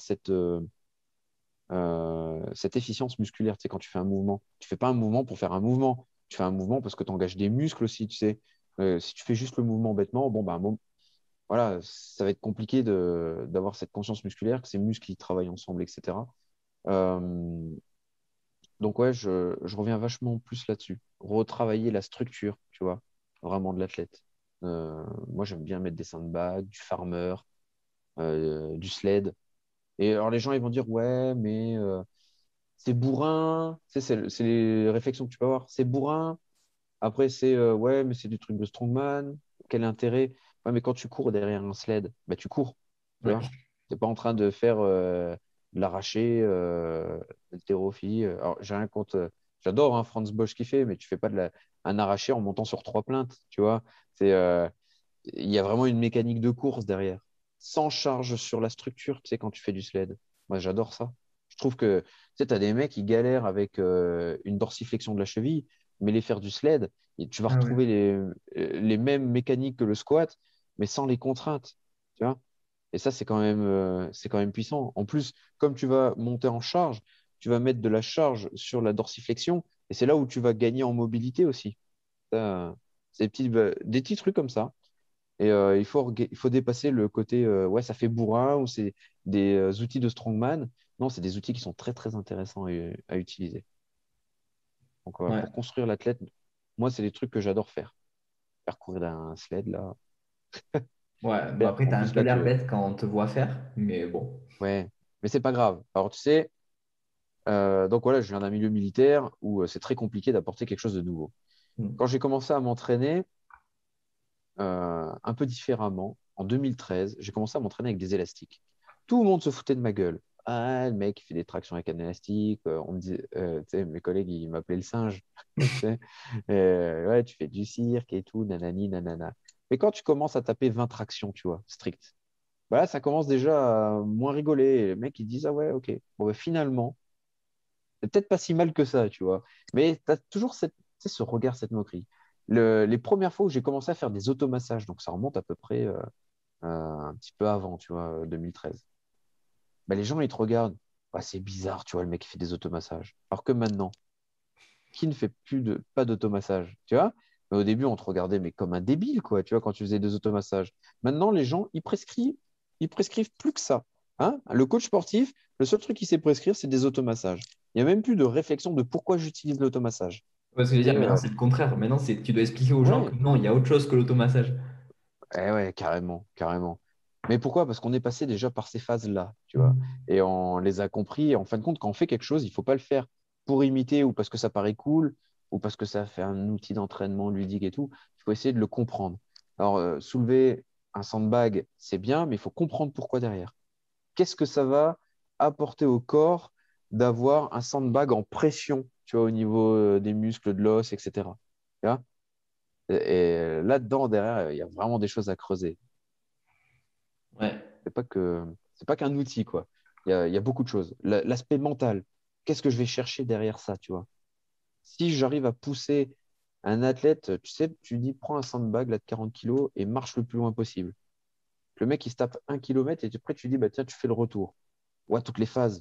cette efficience musculaire, tu sais, quand tu fais un mouvement. Tu fais pas un mouvement pour faire un mouvement. Tu fais un mouvement parce que tu engages des muscles aussi, tu sais. Si tu fais juste le mouvement bêtement, bon, bah, bon, voilà, ça va être compliqué d'avoir cette conscience musculaire, que ces muscles ils travaillent ensemble, etc. Euh, donc, ouais, je reviens vachement plus là-dessus. Retravailler la structure, tu vois, vraiment de l'athlète. Moi, j'aime bien mettre des sandbags, du farmer, du sled. Et alors, les gens, ils vont dire, ouais, mais c'est bourrin. Tu sais, c'est les réflexions que tu peux avoir. C'est bourrin. Après, c'est ouais, mais c'est du truc de strongman. Quel intérêt? Ouais, mais quand tu cours derrière un sled, bah, tu cours. Tu Ouais. vois? T'es pas en train de faire de l'arraché, l'haltérophilie. Alors, j'ai rien contre. J'adore hein, Franz Bosch qui fait, mais tu fais pas un arraché en montant sur trois plaintes. Tu vois? C'est, il y a vraiment une mécanique de course derrière. Sans charge sur la structure, tu sais, quand tu fais du sled. Moi, j'adore ça. Je trouve que, tu sais, t'as des mecs qui galèrent avec une dorsiflexion de la cheville, mais les faire du sled, et tu vas Ah ouais. retrouver les mêmes mécaniques que le squat, mais sans les contraintes. Tu vois? Et ça, c'est quand même puissant. En plus, comme tu vas monter en charge, tu vas mettre de la charge sur la dorsiflexion, et c'est là où tu vas gagner en mobilité aussi. C'est des petits trucs comme ça. Et il faut dépasser le côté ouais, ça fait bourrin ou c'est des outils de strongman. Non, c'est des outils qui sont très très intéressants à utiliser. Donc Ouais. pour construire l'athlète, moi, c'est des trucs que j'adore faire. Faire courir d'un sled là, Ouais. Bah super. après, En t'as un plus peu là, l'air bête quand on te voit faire, mais bon. ouais, mais c'est pas grave. Alors tu sais, donc voilà, je viens d'un milieu militaire où c'est très compliqué d'apporter quelque chose de nouveau. Mm. Quand j'ai commencé à m'entraîner un peu différemment, en 2013, j'ai commencé à m'entraîner avec des élastiques. Tout le monde se foutait de ma gueule. Ah, le mec, il fait des tractions avec un élastique. On me dit, tu sais, mes collègues, ils m'appelaient le singe. Tu sais. Ouais, tu fais du cirque et tout, nanani, nanana. Mais quand tu commences à taper 20 tractions, tu vois, strict, bah là, ça commence déjà à moins rigoler. Et les mecs, ils disent, ah ouais, ok. Bon, bah, finalement, c'est peut-être pas si mal que ça, tu vois. Mais tu as toujours tu sais, ce regard, cette moquerie. Les premières fois où j'ai commencé à faire des automassages, donc ça remonte à peu près un petit peu avant, tu vois, 2013. Bah, les gens, ils te regardent. Bah, c'est bizarre, tu vois, le mec qui fait des automassages. Alors que maintenant, qui ne fait pas d'automassage, tu vois? Mais au début, on te regardait mais comme un débile, quoi, tu vois, quand tu faisais des automassages. Maintenant, les gens, ils prescrivent plus que ça. Hein? Le coach sportif, le seul truc qu'il sait prescrire, c'est des automassages. Il n'y a même plus de réflexion de pourquoi j'utilise l'automassage. Parce que je veux dire, Et, maintenant, c'est le contraire. Maintenant, c'est tu dois expliquer aux gens que ouais, non, il y a autre chose que l'automassage. ouais, carrément, carrément. Mais pourquoi? Parce qu'on est passé déjà par ces phases-là, tu vois. Mm. Et on les a compris. Et en fin de compte, quand on fait quelque chose, il faut pas le faire pour imiter ou parce que ça paraît cool ou parce que ça fait un outil d'entraînement ludique et tout. Il faut essayer de le comprendre. Alors, soulever un sandbag, c'est bien, mais il faut comprendre pourquoi derrière. Qu'est-ce que ça va apporter au corps d'avoir un sandbag en pression, tu vois, au niveau des muscles, de l'os, etc. Tu vois. Et là-dedans, derrière, il y a vraiment des choses à creuser. Ouais. C'est pas qu'un outil, quoi. Il y a beaucoup de choses. L'aspect mental, qu'est-ce que je vais chercher derrière ça, tu vois? Si j'arrive à pousser un athlète, tu sais, tu dis, prends un sandbag là, de 40 kilos et marche le plus loin possible. Le mec, il se tape 1 kilomètre et après, tu dis, bah, tiens, tu fais le retour. Ouais, toutes les phases.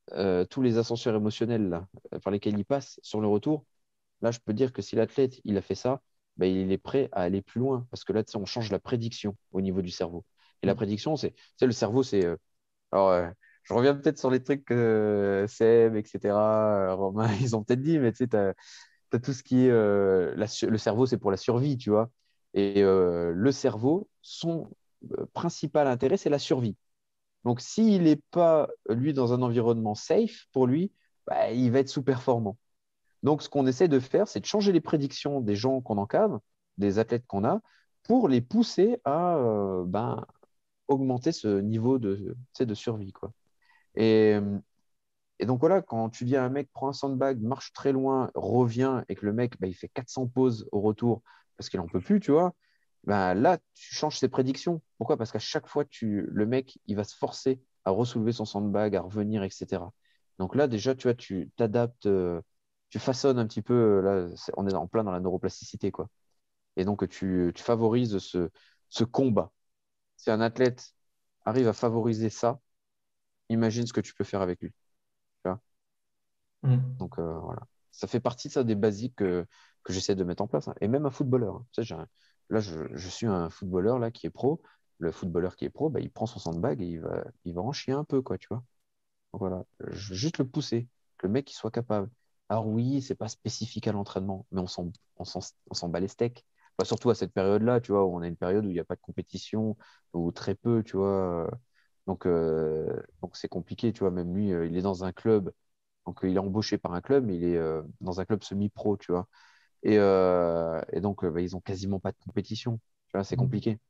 tous les ascenseurs émotionnels là, par lesquels il passe sur le retour, là, je peux dire que si l'athlète il a fait ça, ben, il est prêt à aller plus loin parce que là, tu sais, on change la prédiction au niveau du cerveau. Et la Mm. prédiction, c'est le cerveau, c'est. Alors, je reviens peut-être sur les trucs que Seb, etc., Romain, ils ont peut-être dit, mais tu sais, tu as tout ce qui est. Le cerveau, c'est pour la survie, tu vois. Et le cerveau, son principal intérêt, c'est la survie. Donc, s'il n'est pas, lui, dans un environnement safe pour lui, bah, il va être sous-performant. Donc, ce qu'on essaie de faire, c'est de changer les prédictions des gens qu'on encadre, des athlètes qu'on a, pour les pousser à ben, augmenter ce niveau de, tu sais, de survie, quoi. Et, et donc, voilà, quand tu dis à un mec, prends un sandbag, marche très loin, reviens, et que le mec, ben, il fait 400 pauses au retour parce qu'il n'en peut plus, tu vois, ben, là, tu changes ses prédictions. Pourquoi? Parce qu'à chaque fois, le mec, il va se forcer à ressoulever son sandbag, à revenir, etc. Donc là, déjà, tu vois, tu t'adaptes, tu façonnes un petit peu, là, on est en plein dans la neuroplasticité, quoi. Et donc, tu favorises ce combat. Si un athlète arrive à favoriser ça, imagine ce que tu peux faire avec lui. Tu vois. Mm. Donc, voilà. Ça fait partie de ça, des basiques que j'essaie de mettre en place, hein. Et même un footballeur, hein. Tu sais, là, je suis un footballeur là, qui est pro. Le footballeur qui est pro, bah, il prend son sandbag et il va en chier un peu, quoi, tu vois. Donc, voilà. Je veux juste le pousser, que le mec il soit capable. Alors oui, c'est pas spécifique à l'entraînement, mais on s'en bat les steaks. Enfin, surtout à cette période-là, tu vois, où on a une période où il n'y a pas de compétition, ou très peu, tu vois. Donc c'est compliqué, tu vois. Même lui, il est dans un club. Donc, il est embauché par un club, mais il est dans un club semi-pro, tu vois. Et donc, bah, ils ont quasiment pas de compétition. Tu vois, c'est Mm. compliqué.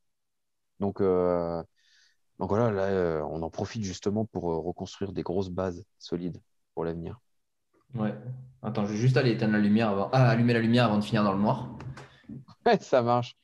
Donc, voilà, là, on en profite justement pour reconstruire des grosses bases solides pour l'avenir. Ouais. Attends, je vais juste aller éteindre la lumière avant. Ah, allumer la lumière avant de finir dans le noir. Ouais, ça marche,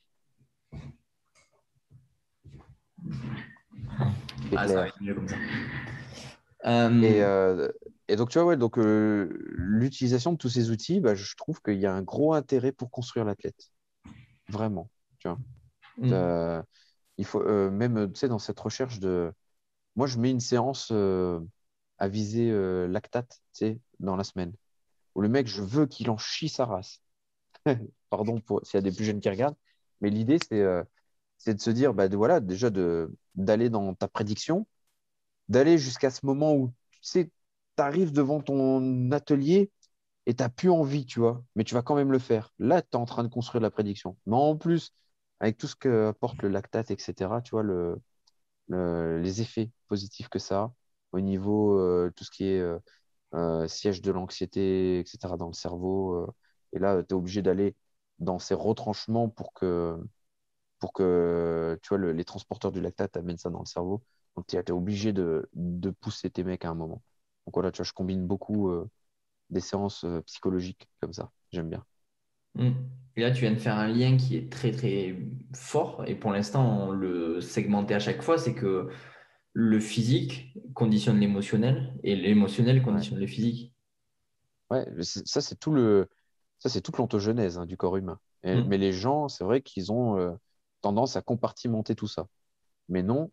c'est Ah, ça va clair. être mieux comme ça. Et, Euh, euh, et donc, tu vois, ouais, donc, l'utilisation de tous ces outils, bah, je trouve qu'il y a un gros intérêt pour construire l'athlète. Vraiment. Tu vois. mm. Euh, il faut même, tu sais, dans cette recherche de. Moi, je mets une séance à viser lactate, tu sais, dans la semaine. Où le mec, je veux qu'il en chie sa race. Pardon pour s'il y a des plus jeunes qui regardent. Mais l'idée, c'est de se dire, bah, voilà, déjà d'aller dans ta prédiction, d'aller jusqu'à ce moment où, tu sais, tu arrives devant ton atelier et tu n'as plus envie, tu vois, mais tu vas quand même le faire. Là, tu es en train de construire la prédiction. Mais en plus, avec tout ce que apporte le lactate, etc., tu vois, les effets positifs que ça a au niveau tout ce qui est siège de l'anxiété, etc., dans le cerveau. Et là, tu es obligé d'aller dans ces retranchements pour que tu vois, les transporteurs du lactate amènent ça dans le cerveau. Donc, tu es obligé de pousser tes mecs à un moment. Donc, voilà, tu vois, je combine beaucoup des séances psychologiques comme ça. J'aime bien. Mm. Et là, tu viens de faire un lien qui est très très fort, et pour l'instant, on le segmentait à chaque fois, c'est que le physique conditionne l'émotionnel, et l'émotionnel Ouais. conditionne le physique. Ouais, mais ça, c'est toute l'ontogenèse hein, du corps humain. Mais Mm. les gens, c'est vrai qu'ils ont tendance à compartimenter tout ça. Mais non,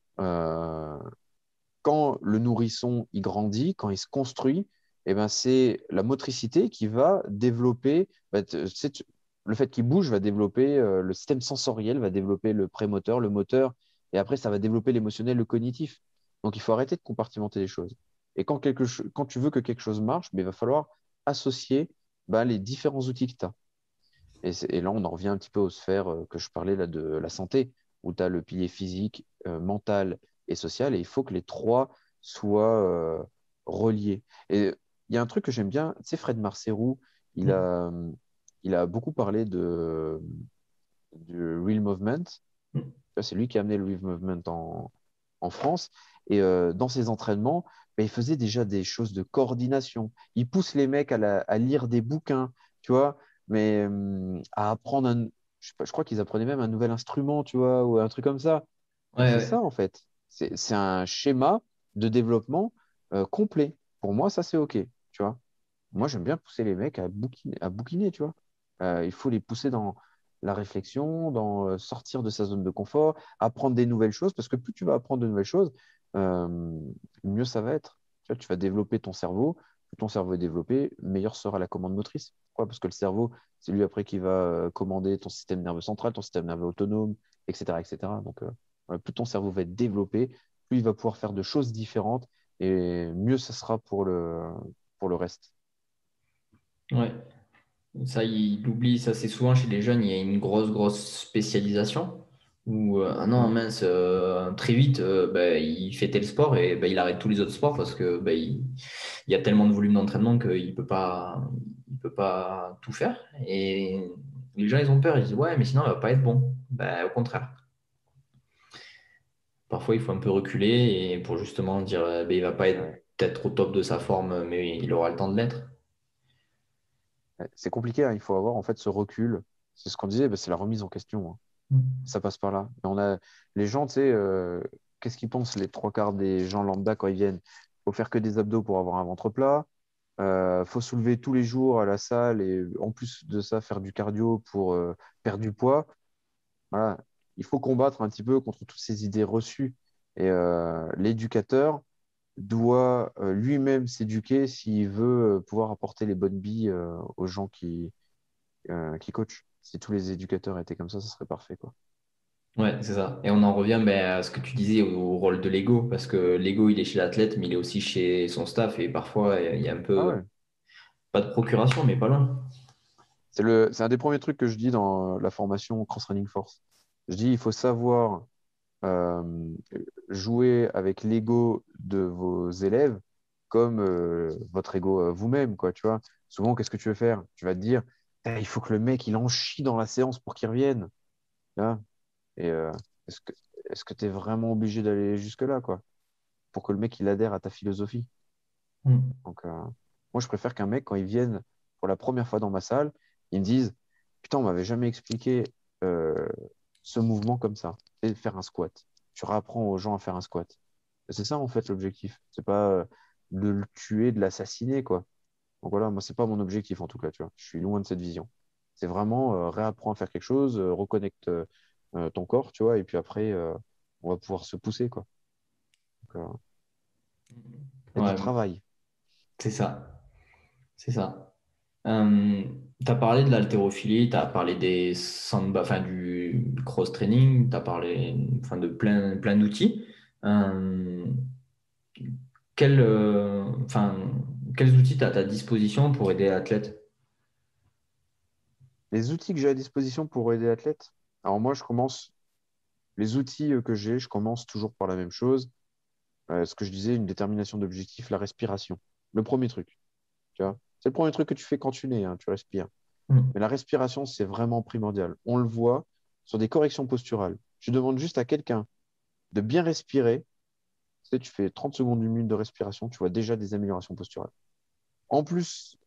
quand le nourrisson il grandit, quand il se construit, eh ben, c'est la motricité qui va développer, bah, le fait qu'il bouge va développer le système sensoriel, va développer le prémoteur, le moteur, et après ça va développer l'émotionnel, le cognitif. Donc il faut arrêter de compartimenter les choses. Et quand tu veux que quelque chose marche, ben, il va falloir associer ben, les différents outils que tu as. Et là, on en revient un petit peu aux sphères que je parlais là, de la santé, où tu as le pilier physique, mental et social, et il faut que les trois soient reliés. Et il y a un truc que j'aime bien, tu sais, Fred Marcerou, il Mm. a, euh, il a beaucoup parlé du Real Movement. Mm. C'est lui qui a amené le Real Movement en France. Et dans ses entraînements, ben, il faisait déjà des choses de coordination. Il pousse les mecs à lire des bouquins, tu vois, mais à apprendre je sais pas, je crois qu'ils apprenaient même un nouvel instrument, tu vois, ou un truc comme ça. Et Ouais, c'est ouais. ça, en fait. C'est un schéma de développement complet. Pour moi, ça, c'est OK, tu vois. Moi, j'aime bien pousser les mecs à bouquiner, tu vois. Il faut les pousser dans la réflexion, dans sortir de sa zone de confort, apprendre des nouvelles choses, parce que plus tu vas apprendre de nouvelles choses, euh, mieux ça va être, Tu vois, tu vas développer ton cerveau. Plus ton cerveau est développé, meilleure sera la commande motrice. Pourquoi? Parce que le cerveau, c'est lui après qui va commander ton système nerveux central, ton système nerveux autonome, etc., etc. Donc, voilà, plus ton cerveau va être développé, plus il va pouvoir faire de choses différentes et mieux ça sera pour le reste. Ouais. Ça, il oublie, ça c'est souvent chez les jeunes, il y a une grosse spécialisation où, ah non, Mm. mince, très vite, ben, il fait tel sport et ben, il arrête tous les autres sports parce que ben, il y a tellement de volume d'entraînement il peut pas tout faire. Et les gens, ils ont peur, ils disent, ouais, mais sinon, il va pas être bon. Ben, au contraire. Parfois, il faut un peu reculer et pour justement dire, ben, il va pas être Ouais. peut-être au top de sa forme, mais il aura le temps de l'être. Ouais. C'est compliqué, hein. Il faut avoir en fait ce recul. C'est ce qu'on disait, bah, c'est la remise en question, hein. Ça passe par là. Et on a les gens, tu sais, qu'est-ce qu'ils pensent les trois quarts des gens lambda quand ils viennent? Faut faire que des abdos pour avoir un ventre plat. Faut soulever tous les jours à la salle et en plus de ça, faire du cardio pour perdre du poids. Voilà. Il faut combattre un petit peu contre toutes ces idées reçues. Et l'éducateur doit lui-même s'éduquer s'il veut pouvoir apporter les bonnes billes aux gens qui coachent. Si tous les éducateurs étaient comme ça serait parfait, quoi. Ouais, c'est ça. Et on en revient ben, à ce que tu disais au rôle de l'ego, parce que l'ego, il est chez l'athlète, mais il est aussi chez son staff, et parfois, il y a un Ah peu, ouais. pas de procuration, mais pas loin. C'est un des premiers trucs que je dis dans la formation Cross Training Force. Je dis, il faut savoir euh, jouer avec l'ego de vos élèves comme votre ego vous-même, quoi, tu vois. Souvent, qu'est-ce que tu veux faire? Tu vas te dire, ah, il faut que le mec, il en chie dans la séance pour qu'il revienne. Tu vois. Et est-ce que est-ce que tu es vraiment obligé d'aller jusque-là, quoi, pour que le mec, il adhère à ta philosophie? Mm. Donc, moi, je préfère qu'un mec, quand il vienne pour la première fois dans ma salle, il me dise, putain, on m'avait jamais expliqué euh, ce mouvement comme ça. C'est faire un squat. Tu rapprends aux gens à faire un squat. Et c'est ça, en fait, l'objectif. C'est pas de le tuer, de l'assassiner, quoi. Donc voilà, moi, c'est pas mon objectif, en tout cas, tu vois. Je suis loin de cette vision. C'est vraiment réapprends à faire quelque chose, reconnecte ton corps, tu vois, et puis après, on va pouvoir se pousser, quoi. Donc, il y a du Ouais, travail. c'est ça. C'est ça. Tu as parlé de l'haltérophilie, tu as parlé des samba, enfin, du cross-training, tu as parlé enfin, de plein d'outils. Euh, enfin, quels outils tu as à ta disposition pour aider l'athlète? Les outils que j'ai à disposition pour aider l'athlète, alors moi, les outils que j'ai, je commence toujours par la même chose. Ce que je disais, une détermination d'objectif, la respiration. Le premier truc, tu vois. C'est le premier truc que tu fais quand tu nais, hein, tu respires. Mm. Mais la respiration, c'est vraiment primordial. On le voit sur des corrections posturales. Tu demandes juste à quelqu'un de bien respirer. Tu sais, tu fais 30 secondes, une minute de respiration, tu vois déjà des améliorations posturales. En plus,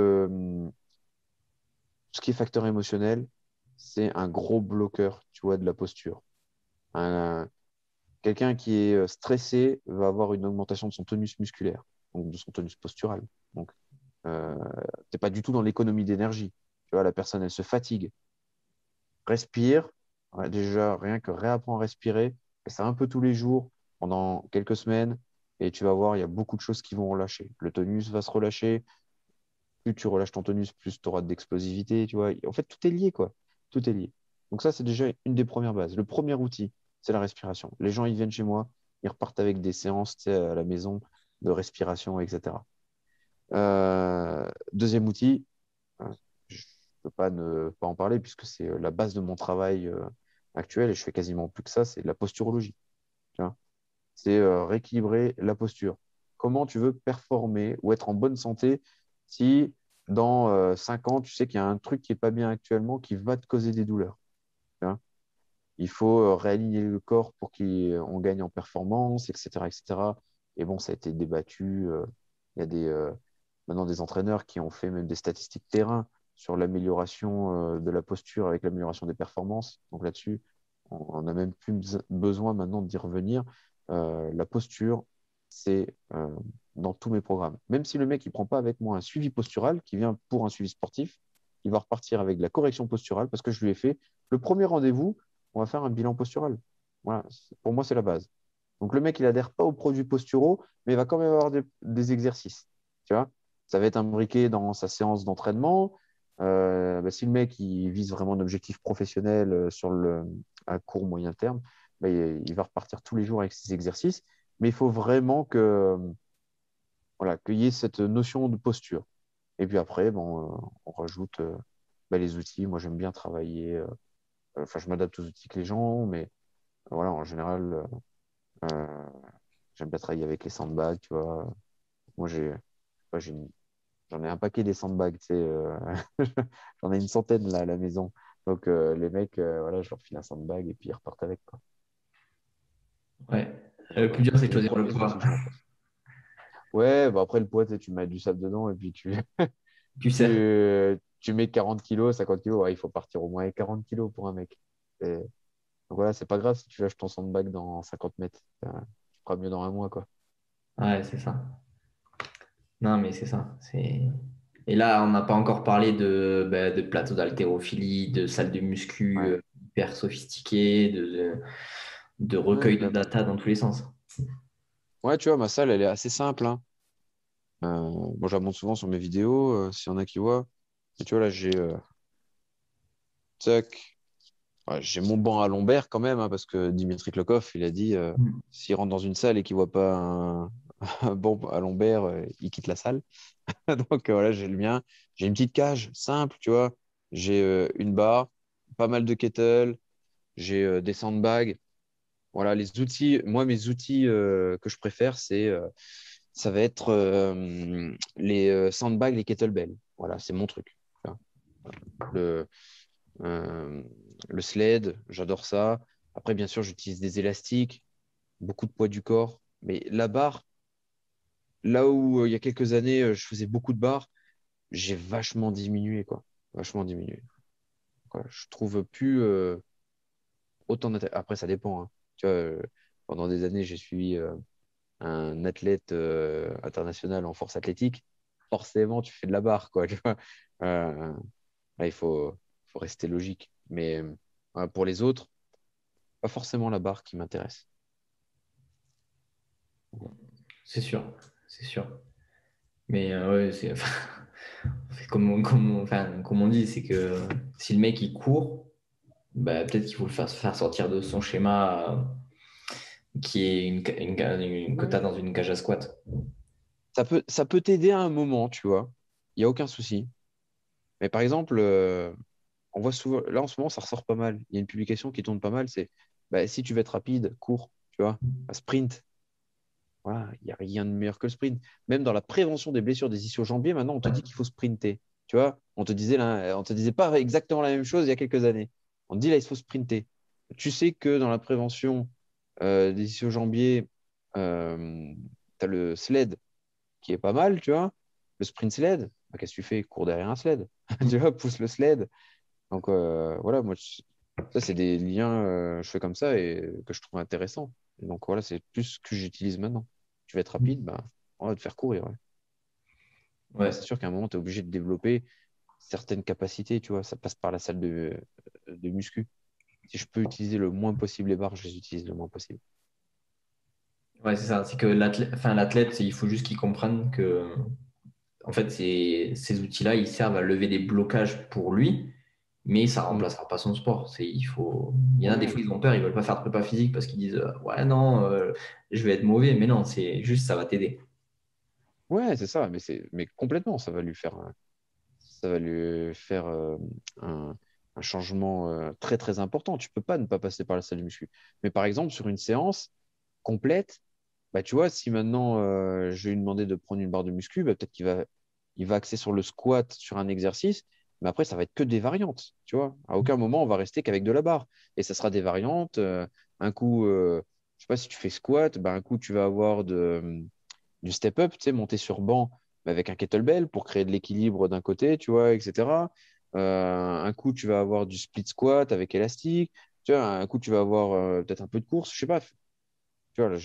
ce qui est facteur émotionnel, c'est un gros bloqueur, tu vois, de la posture. Un, Quelqu'un qui est stressé va avoir une augmentation de son tonus musculaire, donc de son tonus postural. Donc, euh, t'es pas du tout dans l'économie d'énergie. Tu vois, la personne, elle se fatigue. Respire. Ouais, déjà, rien que réapprends à respirer. Fais ça un peu tous les jours, pendant quelques semaines, et tu vas voir, il y a beaucoup de choses qui vont relâcher. Le tonus va se relâcher. Plus tu relâches ton tonus, plus tu auras d'explosivité, tu vois. En fait, tout est lié, quoi. Tout est lié. Donc ça, c'est déjà une des premières bases. Le premier outil, c'est la respiration. Les gens, ils viennent chez moi, ils repartent avec des séances, tu sais, à la maison de respiration, etc. Deuxième outil, je ne peux pas ne pas en parler puisque c'est la base de mon travail actuel et je fais quasiment plus que ça, c'est la posturologie. Tu vois. C'est rééquilibrer la posture. Comment tu veux performer ou être en bonne santé si dans 5 ans, tu sais qu'il y a un truc qui n'est pas bien actuellement qui va te causer des douleurs. Tu vois. Il faut réaligner le corps pour qu'on gagne en performance, etc., etc. Et bon, ça a été débattu. Il y a maintenant des entraîneurs qui ont fait même des statistiques terrain sur l'amélioration de la posture avec l'amélioration des performances. Donc là-dessus, on n'a même plus besoin maintenant d'y revenir. La posture, c'est dans tous mes programmes. Même si le mec, il prend pas avec moi un suivi postural, qui vient pour un suivi sportif, il va repartir avec de la correction posturale parce que je lui ai fait le premier rendez-vous, on va faire un bilan postural. Voilà, pour moi, c'est la base. Donc le mec, il adhère pas aux produits posturaux, mais il va quand même avoir des exercices. Tu vois? Ça va être imbriqué dans sa séance d'entraînement. Si le mec il vise vraiment un objectif professionnel à court moyen terme, il va repartir tous les jours avec ses exercices. Mais il faut vraiment voilà, qu'il y ait cette notion de posture. Et puis après, bon, on rajoute les outils. Moi, j'aime bien travailler. Enfin, je m'adapte aux outils que les gens ont, mais voilà, en général, euh, j'aime bien travailler avec les sandbags, tu vois. Moi, ouais, j'en ai un paquet des sandbags, tu sais. J'en ai une centaine là à la maison. Donc, les mecs, voilà, je leur file un sandbag et puis ils repartent avec, quoi. Ouais. Le Donc, plus dur, c'est de c'est les choisir le premiers outils poids. que je mets en place. Ouais, bah après, le poids, tu sais, tu mets du sable dedans et puis Tu sais. tu mets 40 kilos, 50 kilos. Ouais, il faut partir au moins avec 40 kilos pour un mec. Donc voilà, c'est pas grave si tu lâches ton sandbag dans 50 mètres. Tu feras mieux dans un mois, quoi. Ouais, c'est ça. Non, mais c'est ça. Et là, on n'a pas encore parlé de plateau d'haltérophilie, de salle de muscu Ouais, hyper sophistiquée, de ouais, recueil de data dans tous les sens. ouais, tu vois, ma salle, elle est assez simple, hein. Moi, je la montre souvent sur mes vidéos, s'il y en a qui voient. Et tu vois, là, tac, ouais, j'ai mon banc à lombaire quand même, hein, parce que Dimitri Klokov, il a dit, Mm. s'il rentre dans une salle et qu'il voit pas un banc à lombaire, il quitte la salle. Donc voilà, j'ai le mien. J'ai une petite cage simple, tu vois. J'ai une barre, pas mal de kettle, j'ai des sandbags. Voilà, les outils. Moi, mes outils que je préfère, ça va être les sandbags, les kettlebells. Voilà, c'est mon truc. Tu vois. Le, euh, le sled, j'adore ça. Après, bien sûr, j'utilise des élastiques, beaucoup de poids du corps. Mais la barre, là où il y a quelques années, je faisais beaucoup de barres, j'ai vachement diminué, quoi. Vachement diminué. Quoi. Je trouve plus autant d'intérêt. Après, ça dépend, hein. Tu vois, pendant des années, j'ai suivi un athlète international en force athlétique. Forcément, tu fais de la barre, quoi. Tu vois. Euh, Là, faut rester logique. Mais pour les autres, pas forcément la barre qui m'intéresse. C'est sûr, c'est sûr. Mais ouais, comme on dit, c'est que si le mec il court, bah, peut-être qu'il faut le faire sortir de son schéma qui est que tu as Ouais. dans une cage à squat. Ça peut t'aider à un moment, tu vois. Il n'y a aucun souci. Mais par exemple, on voit souvent, là en ce moment, ça ressort pas mal. Il y a une publication qui tourne pas mal, c'est bah, si tu veux être rapide, cours, tu vois, un sprint. Voilà, il n'y a rien de meilleur que le sprint. Même dans la prévention des blessures des ischio-jambiers, maintenant, on te dit qu'il faut sprinter. Tu vois, on te disait là, on te disait pas exactement la même chose il y a quelques années. On te dit là, il faut sprinter. Tu sais que dans la prévention des ischio-jambiers, tu as le sled qui est pas mal, tu vois. Le sprint sled, bah, qu'est-ce que tu fais? Cours derrière un sled. Tu vois, pousse le sled. Donc voilà, moi, ça, c'est des liens je fais comme ça et que je trouve intéressants. Et donc voilà, c'est plus ce que j'utilise maintenant. Tu veux être rapide, bah, on va te faire courir. Ouais. Après, Ouais, c'est sûr qu'à un moment, tu es obligé de développer certaines capacités, tu vois. Ça passe par la salle de muscu. Si je peux utiliser le moins possible les barres, je les utilise le moins possible. ouais, c'est ça. C'est que l'athlète, il faut juste qu'il comprenne que en fait, ces outils-là, ils servent à lever des blocages pour lui, mais ça Mm. remplacera pas son sport. Il y en a des Ouais, fois, ils ont peur, ils veulent pas faire de prépa physique parce qu'ils disent ouais, non, je vais être mauvais. Mais non, c'est juste, ça va t'aider. ouais, c'est ça, mais complètement, ça va lui faire un, un changement très très important. Tu peux pas ne pas passer par la salle de muscu. Mais par exemple, sur une séance complète, bah, tu vois, si maintenant je vais lui demander de prendre une barre de muscu, bah, peut-être il va axer sur le squat, sur un exercice, mais après, ça va être que des variantes, tu vois. À aucun moment, on va rester qu'avec de la barre. Et ça sera des variantes. Un coup, je sais pas si tu fais squat, bah, un coup, tu vas avoir du step-up, tu sais, monter sur banc mais avec un kettlebell pour créer de l'équilibre d'un côté, tu vois, etc. Un coup, tu vas avoir du split squat avec élastique. Tu vois, un coup, tu vas avoir peut-être un peu de course, je sais pas. Tu vois, là,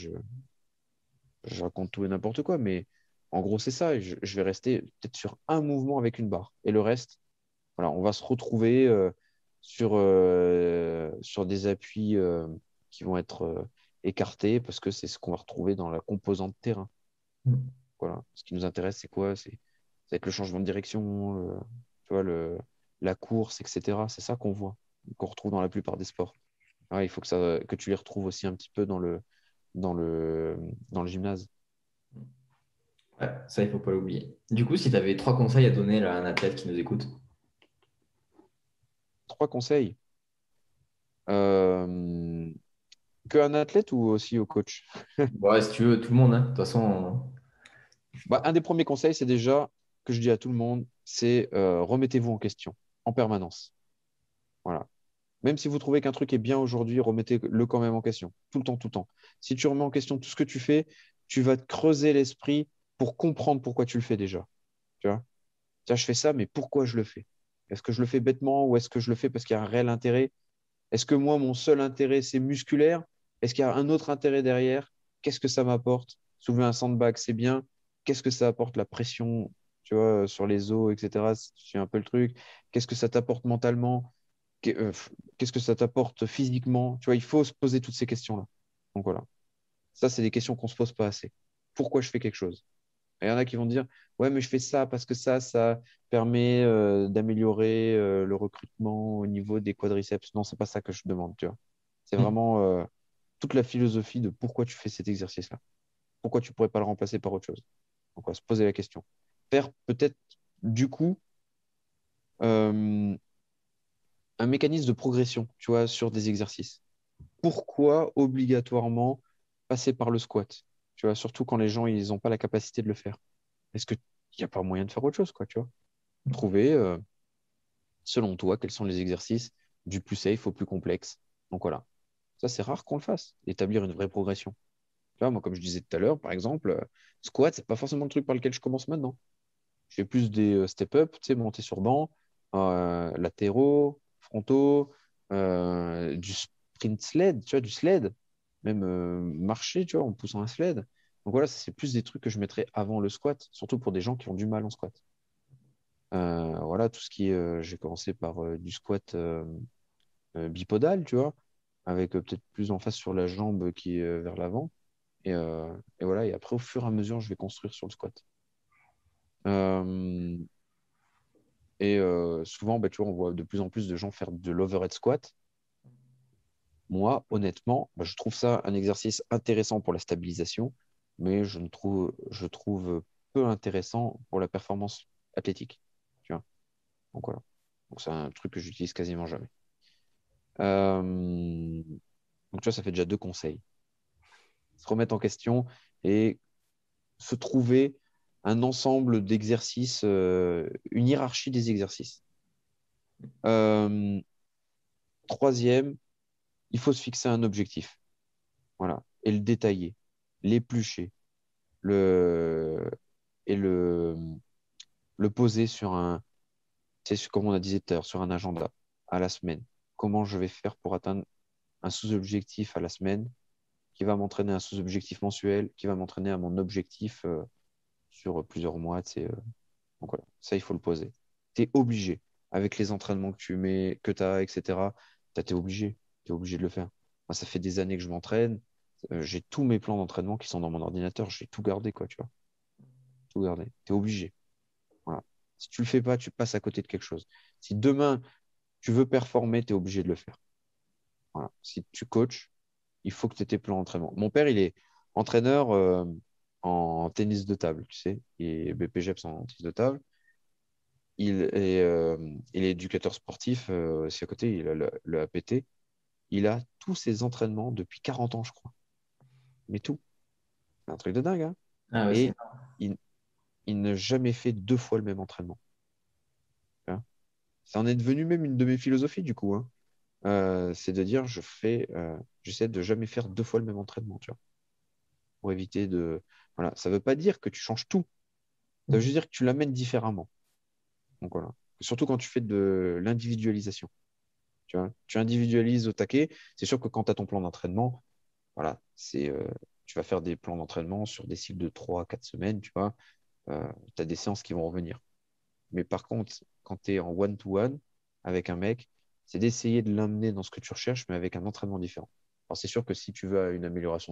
je raconte tout et n'importe quoi, mais en gros, c'est ça. Et je vais rester peut-être sur un mouvement avec une barre. Et le reste, voilà, on va se retrouver sur des appuis qui vont être écarté parce que c'est ce qu'on va retrouver dans la composante terrain. Mm. Voilà. Ce qui nous intéresse, c'est quoi? Ça va être le changement de direction, tu vois, la course, etc. C'est ça qu'on voit, qu'on retrouve dans la plupart des sports. Ah, il faut que tu les retrouves aussi un petit peu dans le, dans le gymnase. Ouais, ça, il faut pas l'oublier. Du coup, si tu avais trois conseils à donner là, à un athlète qui nous écoute. Trois conseils. Euh, que un athlète ou aussi au coach? Ouais, si tu veux, tout le monde, hein. De toute façon, Bah, un des premiers conseils, c'est déjà que je dis à tout le monde, c'est remettez-vous en question en permanence. Voilà. Même si vous trouvez qu'un truc est bien aujourd'hui, remettez-le quand même en question, tout le temps, tout le temps. Si tu remets en question tout ce que tu fais, tu vas te creuser l'esprit pour comprendre pourquoi tu le fais déjà. Tu vois? Tiens, je fais ça, mais pourquoi je le fais? Est-ce que je le fais bêtement ou est-ce que je le fais parce qu'il y a un réel intérêt? Est-ce que moi, mon seul intérêt, c'est musculaire? Est-ce qu'il y a un autre intérêt derrière? Qu'est-ce que ça m'apporte? Soulever un sandbag, c'est bien. Qu'est-ce que ça apporte la pression, tu vois, sur les os, etc. Si tu suis un peu le truc. Qu'est-ce que ça t'apporte mentalement? Qu'est-ce que ça t'apporte physiquement? Tu vois, il faut se poser toutes ces questions-là. Donc voilà. Ça, c'est des questions qu'on se pose pas assez. Pourquoi je fais quelque chose? Et il y en a qui vont dire, ouais, mais je fais ça parce que ça permet d'améliorer le recrutement au niveau des quadriceps. Non, c'est pas ça que je demande, tu vois. C'est vraiment toute la philosophie de pourquoi tu fais cet exercice-là. Pourquoi tu pourrais pas le remplacer par autre chose. Donc, on va se poser la question. Faire peut-être, du coup, euh, un mécanisme de progression, tu vois, sur des exercices. Pourquoi obligatoirement passer par le squat? Tu vois, surtout quand les gens, ils n'ont pas la capacité de le faire. Est-ce qu'il n'y a pas moyen de faire autre chose, quoi, tu vois? Trouver, selon toi, quels sont les exercices du plus safe au plus complexe. Donc voilà. Ça, c'est rare qu'on le fasse, établir une vraie progression. Tu vois, moi, comme je disais tout à l'heure, par exemple, squat, c'est pas forcément le truc par lequel je commence maintenant. Je fais plus des step-up, tu sais, monter sur banc, latéraux, frontaux, du sprint sled, tu vois, du sled, même marcher, tu vois, en poussant un sled. Donc voilà, c'est plus des trucs que je mettrais avant le squat, surtout pour des gens qui ont du mal en squat. Voilà, tout ce qui est, j'ai commencé par du squat bipodal, tu vois, avec peut-être plus en face sur la jambe qui est vers l'avant. Et voilà, et après, au fur et à mesure, je vais construire sur le squat. Euh, Souvent, bah, tu vois, on voit de plus en plus de gens faire de l'overhead squat. Moi, honnêtement, bah, je trouve ça un exercice intéressant pour la stabilisation, mais je trouve peu intéressant pour la performance athlétique. Tu vois. Donc voilà. Donc c'est un truc que j'utilise quasiment jamais. Euh, Donc tu vois, ça fait déjà deux conseils. Se remettre en question et se trouver un ensemble d'exercices, une hiérarchie des exercices. Euh, Troisième, il faut se fixer un objectif. Voilà. Et le détailler, l'éplucher, le, et le poser sur comme on a dit tout à l'heure, sur un agenda à la semaine. Comment je vais faire pour atteindre un sous-objectif à la semaine qui va m'entraîner à un sous-objectif mensuel, qui va m'entraîner à mon objectif sur plusieurs mois. Tu sais, donc voilà, ça, il faut le poser. Tu es obligé, avec les entraînements que tu mets, que tu as, etc., tu es obligé. Tu es obligé de le faire. Moi, ça fait des années que je m'entraîne. J'ai tous mes plans d'entraînement qui sont dans mon ordinateur. J'ai tout gardé, quoi, tu vois. Tout gardé. Tu es obligé. Voilà. Si tu le fais pas, tu passes à côté de quelque chose. Si demain, tu veux performer, tu es obligé de le faire. Voilà. Si tu coaches, il faut que tu aies tes plans d'entraînement. Mon père, il est entraîneur en tennis de table, tu sais. Il est BPGEPS en tennis de table. Il est éducateur sportif aussi à côté, il a le APT. Il a tous ses entraînements depuis 40 ans, je crois. Mais tout. C'est un truc de dingue, hein. ah ouais, c'est Et il, il n'a jamais fait deux fois le même entraînement. Hein. Ça en est devenu même une de mes philosophies, du coup. Hein. C'est de dire, j'essaie de jamais faire deux fois le même entraînement, tu vois, pour éviter de. Voilà. Ça ne veut pas dire que tu changes tout. Ça veut juste dire que tu l'amènes différemment. Donc voilà. Surtout quand tu fais de l'individualisation. Tu vois, tu individualises au taquet. C'est sûr que quand tu as ton plan d'entraînement, voilà, tu vas faire des plans d'entraînement sur des cycles de 3 à 4 semaines, tu vois. Tu as des séances qui vont revenir. Mais par contre, quand tu es en one-to-one avec un mec, c'est d'essayer de l'amener dans ce que tu recherches, mais avec un entraînement différent. Alors, c'est sûr que si tu veux une amélioration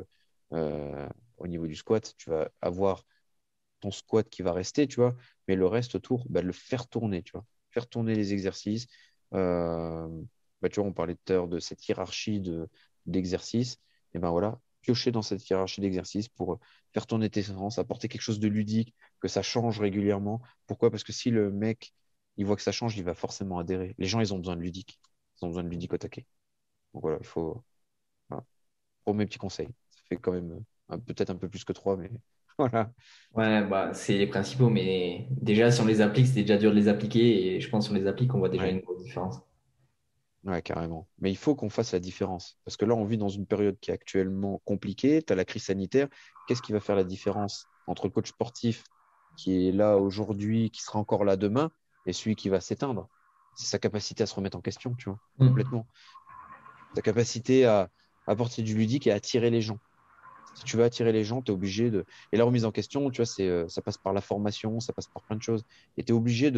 au niveau du squat, tu vas avoir ton squat qui va rester, tu vois, mais le reste autour, bah, le faire tourner, tu vois, faire tourner les exercices. Euh, Tu vois, on parlait tout à l'heure de cette hiérarchie d'exercices. Et ben voilà, piocher dans cette hiérarchie d'exercices pour faire tourner tes séances, apporter quelque chose de ludique, que ça change régulièrement. Pourquoi? Parce que si le mec, il voit que ça change, il va forcément adhérer. Les gens, ils ont besoin de ludique. Ils ont besoin de ludique au taquet. Donc voilà, il faut, voilà. Pour mes petits conseils. Ça fait quand même peut-être un peu plus que trois, mais voilà. Ouais, bah, c'est les principaux, mais déjà, si on les applique, c'est déjà dur de les appliquer. Et je pense que si on les applique, on voit déjà Ouais. une grosse différence. Ouais, carrément. Mais il faut qu'on fasse la différence. Parce que là, on vit dans une période qui est actuellement compliquée. Tu as la crise sanitaire. Qu'est-ce qui va faire la différence entre le coach sportif qui est là aujourd'hui, qui sera encore là demain, et celui qui va s'éteindre? C'est sa capacité à se remettre en question, tu vois, Mm. complètement. Sa capacité à apporter du ludique et à attirer les gens. Si tu veux attirer les gens, tu es obligé de. Et la remise en question, tu vois, ça passe par la formation, ça passe par plein de choses. Et tu es obligé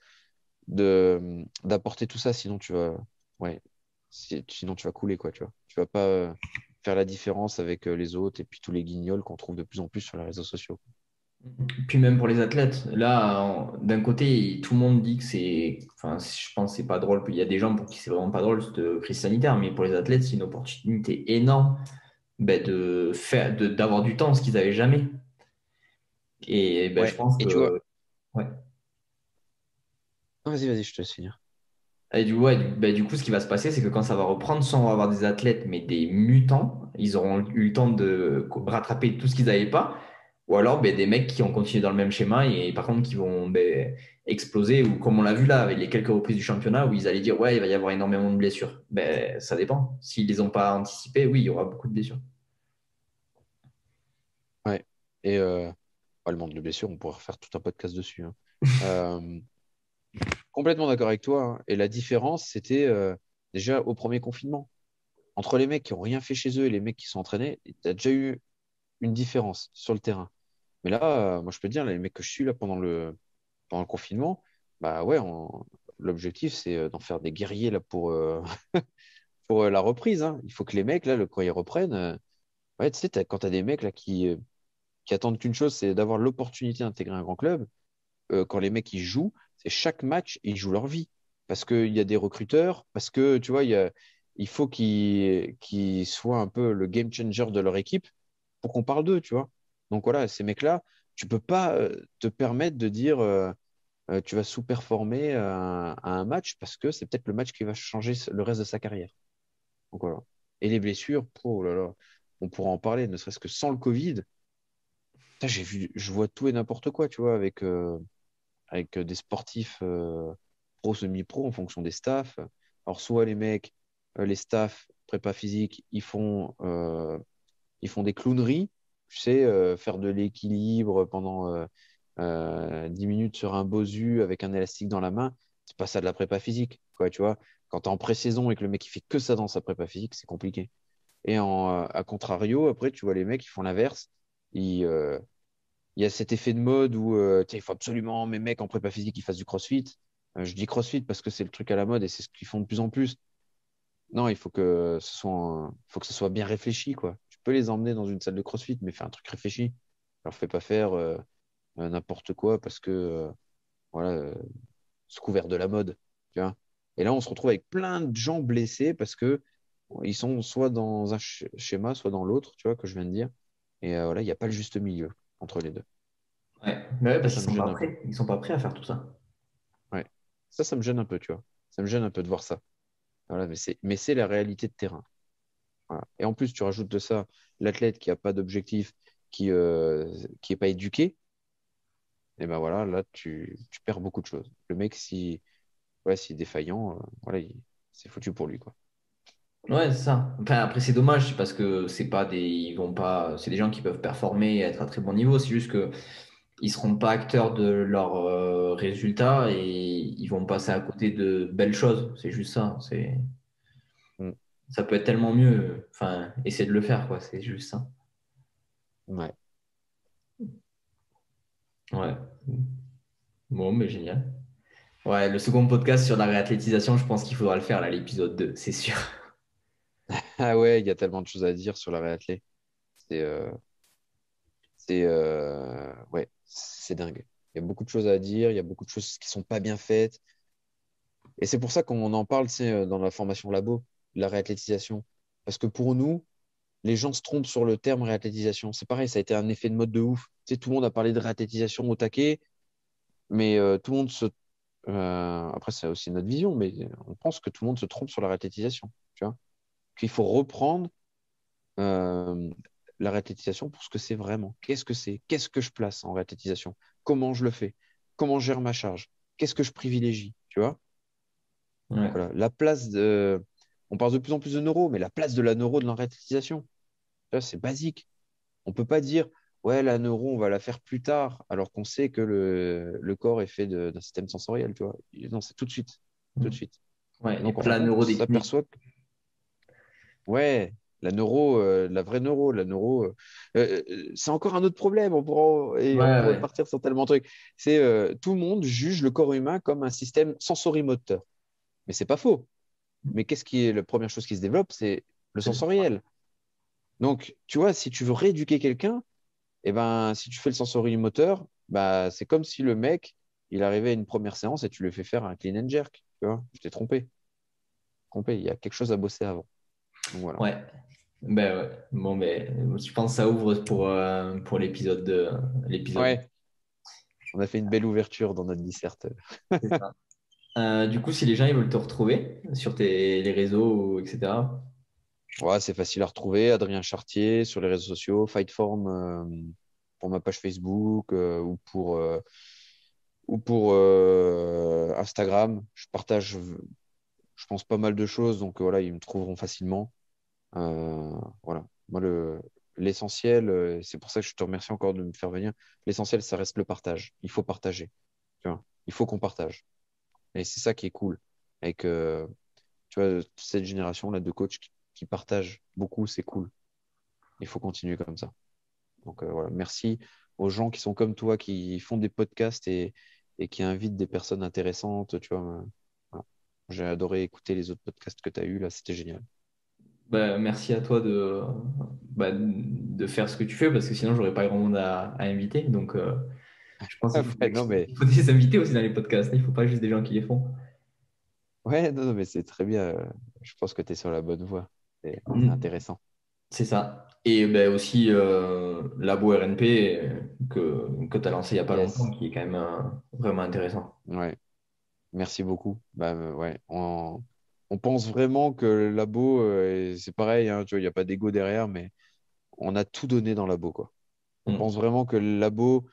d'apporter tout ça, sinon tu vas, ouais, sinon tu vas couler, quoi, tu vois. Tu vas pas faire la différence avec les autres et puis tous les guignols qu'on trouve de plus en plus sur les réseaux sociaux. Puis même pour les athlètes, là, d'un côté, tout le monde dit que c'est, enfin, je pense que c'est pas drôle. Il y a des gens pour qui c'est vraiment pas drôle cette crise sanitaire, mais pour les athlètes, c'est une opportunité énorme ben, de faire, d'avoir du temps, ce qu'ils avaient jamais. Et ben, je Ouais, pense et tu vois, que, ouais. ah, vas-y, je te laisse finir. Et ouais, ben, du coup, ce qui va se passer, c'est que quand ça va reprendre, soit on va avoir des athlètes, mais des mutants, ils auront eu le temps de rattraper tout ce qu'ils n'avaient pas, ou alors ben, des mecs qui ont continué dans le même schéma et par contre qui vont ben, exploser, ou comme on l'a vu là avec les quelques reprises du championnat où ils allaient dire ouais, il va y avoir énormément de blessures. Ben, ça dépend. S'ils les ont pas anticipées, oui, il y aura beaucoup de blessures. Ouais, et le monde de blessures, on pourrait refaire tout un podcast dessus, hein. Euh, Complètement d'accord avec toi, hein. Et la différence, c'était déjà au premier confinement. Entre les mecs qui ont rien fait chez eux et les mecs qui sont entraînés, tu as déjà eu une différence sur le terrain. Mais là, moi, je peux te dire, là, les mecs que je suis là pendant le confinement, bah ouais, l'objectif, c'est d'en faire des guerriers là pour la reprise, hein. Il faut que les mecs, là, quand ils reprennent, ouais, tu sais, quand tu as des mecs là qui attendent qu'une chose, c'est d'avoir l'opportunité d'intégrer un grand club, quand les mecs ils jouent, c'est chaque match, ils jouent leur vie. Parce qu'il y a des recruteurs, parce que tu vois, il faut qu'ils soient un peu le game changer de leur équipe pour qu'on parle d'eux, tu vois. Donc voilà, ces mecs-là, tu peux pas te permettre de dire tu vas sous-performer à un match parce que c'est peut-être le match qui va changer le reste de sa carrière. Donc voilà. Et les blessures, oh là là, on pourra en parler, ne serait-ce que sans le Covid. Putain, je vois tout et n'importe quoi, tu vois, avec des sportifs pro, semi-pro en fonction des staffs. Alors, soit les mecs, les staffs, prépa physique, ils font des clowneries, tu sais, faire de l'équilibre pendant 10 minutes sur un Bosu avec un élastique dans la main, c'est pas ça de la prépa physique, quoi, tu vois. Quand tu es en pré-saison et que le mec il fait que ça dans sa prépa physique, c'est compliqué. Et à contrario, après, tu vois les mecs qui font l'inverse. Ils, il y a cet effet de mode où tu sais, il faut absolument mes mecs en prépa physique qui fassent du crossfit. Je dis crossfit parce que c'est le truc à la mode et c'est ce qu'ils font de plus en plus. Non, il faut que faut que ce soit bien réfléchi, quoi. Tu peux les emmener dans une salle de crossfit, mais fais un truc réfléchi. Alors fais pas faire n'importe quoi parce que voilà, sous couvert de la mode, tu vois. Et là, on se retrouve avec plein de gens blessés parce que ils sont soit dans un schéma, soit dans l'autre, tu vois, que je viens de dire. Et voilà, il n'y a pas le juste milieu entre les deux. Ouais, mais ouais, parce Ça qu'ils me sont gêne pas un peu. prêts. Ils sont pas prêts à faire tout ça. Ouais. Ça me gêne un peu, tu vois. Ça me gêne un peu de voir ça. Voilà, mais c'est la réalité de terrain. Voilà. Et en plus, tu rajoutes de ça l'athlète qui a pas d'objectif, qui est pas éduqué, et ben voilà, là, tu perds beaucoup de choses. Le mec, si, ouais, s'il est défaillant, voilà, c'est foutu pour lui, quoi. Ouais, c'est ça. Enfin, après, c'est dommage c'est parce que c'est pas des, ils vont pas, c'est des gens qui peuvent performer et être à très bon niveau. C'est juste que ils seront pas acteurs de leurs résultats et ils vont passer à côté de belles choses. C'est juste ça. Mm. Ça peut être tellement mieux. Enfin, essayer de le faire, quoi. C'est juste ça. Ouais. Ouais. Bon, mais génial. Ouais, le second podcast sur la réathlétisation, je pense qu'il faudra le faire là, l'épisode 2, c'est sûr. Ah ouais, il y a tellement de choses à dire sur la réathlé. C'est ouais, c'est dingue. Il y a beaucoup de choses à dire, il y a beaucoup de choses qui sont pas bien faites. Et c'est pour ça qu'on en parle, c'est dans la formation labo, de la réathlétisation. Parce que pour nous, les gens se trompent sur le terme réathlétisation. C'est pareil, ça a été un effet de mode de ouf. Tu sais, tout le monde a parlé de réathlétisation au taquet, mais tout le monde se. Après, c'est aussi notre vision, mais on pense que tout le monde se trompe sur la réathlétisation. Tu vois? Qu'il faut reprendre euh, la réathlétisation pour ce que c'est vraiment. Qu'est-ce que c'est? Qu'est-ce que je place en réathlétisation? Comment je le fais? Comment je gère ma charge? Qu'est-ce que je privilégie? Tu vois? Ouais. Voilà. La place de. On parle de plus en plus de neuro, mais la place de la neuro de la réathlétisation, tu vois, c'est basique. On peut pas dire, ouais, la neuro, on va la faire plus tard, alors qu'on sait que le corps est fait d'un système sensoriel, tu vois. Non, c'est tout de suite. Tout de suite. Et Ouais, et donc, en pas fin de la compte, on neurodéclinique. s'aperçoit que, ouais, la neuro, la vraie neuro, c'est encore un autre problème. Ouais, On pourrait ouais. partir sur tellement de trucs. C'est tout le monde juge le corps humain comme un système sensorimoteur. Mais c'est pas faux. Mais qu'est-ce qui est la première chose qui se développe? C'est le C'est le sensoriel. Donc, tu vois, si tu veux rééduquer quelqu'un, eh ben, si tu fais le sensorimoteur, bah, c'est comme si le mec, il arrivait à une première séance et tu lui fais faire un clean and jerk. Tu vois, je t'ai trompé. Trompé. Il y a quelque chose à bosser avant. Donc voilà. Ouais. Ben ouais. Bon, ben, je pense que ça ouvre pour l'épisode. Ouais, on a fait une belle ouverture dans notre disserte. C'est ça. Du coup, si les gens ils veulent te retrouver sur les réseaux, etc. Ouais, c'est facile à retrouver. Adrien Chartier sur les réseaux sociaux, Fightform pour ma page Facebook ou pour Instagram. Je partage, je pense, pas mal de choses. Donc voilà, ils me trouveront facilement. Voilà. Moi, l'essentiel, c'est pour ça que je te remercie encore de me faire venir. L'essentiel, ça reste le partage. Il faut partager. Tu vois. Il faut qu'on partage. Et c'est ça qui est cool. Avec, tu vois, cette génération-là de coachs qui partagent beaucoup, c'est cool. Il faut continuer comme ça. Donc voilà. Merci aux gens qui sont comme toi, qui font des podcasts et qui invitent des personnes intéressantes. Tu vois. Voilà. J'ai adoré écouter les autres podcasts que tu as eus là. C'était génial. Ben, merci à toi de faire ce que tu fais parce que sinon, j'aurais pas grand monde à inviter. Donc, je pense qu'il faut, Ouais, non, mais il faut des invités aussi dans les podcasts. Il faut pas juste des gens qui les font. ouais, non, non, mais c'est très bien. Je pense que tu es sur la bonne voie. C'est Mm. intéressant. C'est ça. Et ben aussi Labo RNP que tu as lancé il n'y a pas longtemps, Yes. qui est quand même vraiment intéressant. Ouais. Merci beaucoup. Bah, ouais. On pense vraiment que le labo, c'est pareil, hein, tu vois, il n'y a pas d'ego derrière, mais on a tout donné dans le labo, quoi. On Mm. pense vraiment que le labo,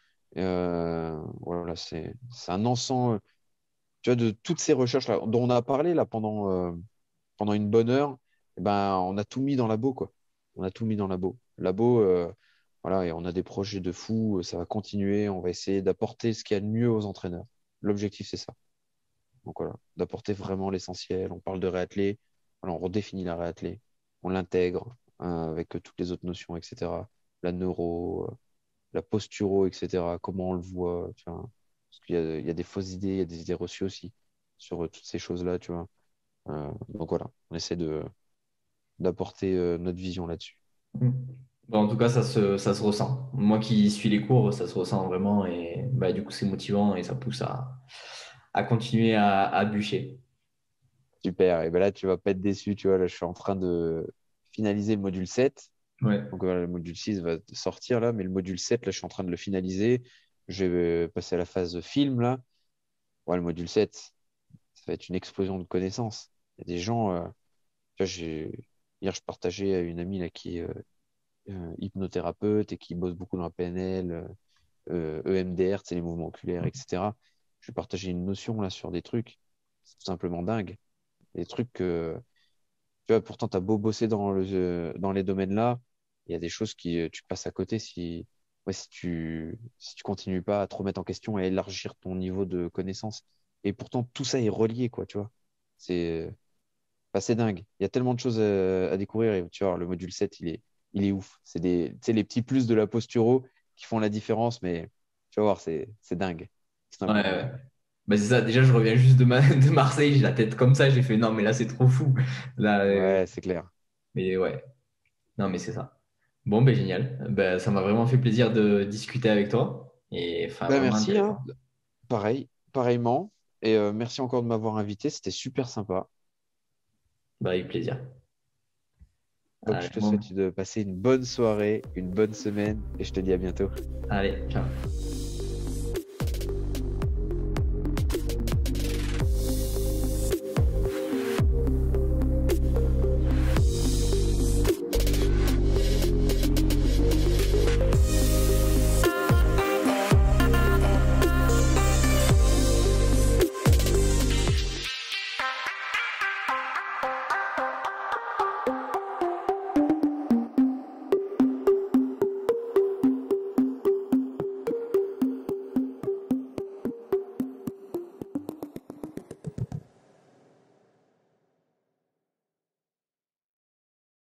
voilà, c'est un ensemble, tu vois, de toutes ces recherches là, dont on a parlé là pendant une bonne heure, eh ben, on a tout mis dans le labo, quoi. On a tout mis dans le labo. Labo, voilà, et on a des projets de fou, ça va continuer, on va essayer d'apporter ce qu'il y a de mieux aux entraîneurs. L'objectif, c'est ça. Donc voilà, d'apporter vraiment l'essentiel. On parle de réathlé, voilà, on redéfinit la réathlé, on l'intègre avec toutes les autres notions, etc. La neuro, la posturo, etc. Comment on le voit, tu vois. Parce il y a des fausses idées, il y a des idées reçues aussi sur toutes ces choses-là, tu vois. Donc voilà, on essaie d'apporter notre vision là-dessus. Mm. Bon, en tout cas, ça se ressent. Moi qui suis les cours, ça se ressent vraiment et bah, du coup, c'est motivant et ça pousse à continuer à bûcher. Super, et ben là, tu vas pas être déçu, tu vois. Là, je suis en train de finaliser le module 7. Ouais. Donc voilà, le module 6 va sortir là, mais le module 7 là, je suis en train de le finaliser. Je vais passer à la phase film là. Ouais, le module 7 ça va être une explosion de connaissances. Il y a des gens, tu vois, hier, je partageais à une amie là, qui est hypnothérapeute et qui bosse beaucoup dans la PNL, EMDR, c'est les mouvements oculaires, etc. Je vais partager une notion là sur des trucs, c'est tout simplement dingue. Des trucs que, tu vois, pourtant, tu as beau bosser dans les domaines là, il y a des choses tu passes à côté ouais, si tu continues pas à te remettre en question et à élargir ton niveau de connaissance. Et pourtant, tout ça est relié, quoi, tu vois. C'est c'est dingue. Il y a tellement de choses à découvrir. Et tu vois, le module 7 il est ouf. Tu sais, les petits plus de la posturo qui font la différence, mais tu vas voir, c'est dingue. C'est Ouais, simplement ouais. dingue. Bah, c'est ça, déjà je reviens juste de Marseille, j'ai la tête comme ça, j'ai fait non mais là c'est trop fou. Là, Ouais, c'est clair. Mais ouais, non, mais c'est ça. Bon, ben génial. Ben, ça m'a vraiment fait plaisir de discuter avec toi. Et enfin, Ben, vraiment merci, hein. intéressant. Pareil, pareillement. Et merci encore de m'avoir invité, c'était super sympa. Bah, avec plaisir. Donc, Allez, je te bon. souhaite de passer une bonne soirée, une bonne semaine, et je te dis à bientôt. Allez, ciao.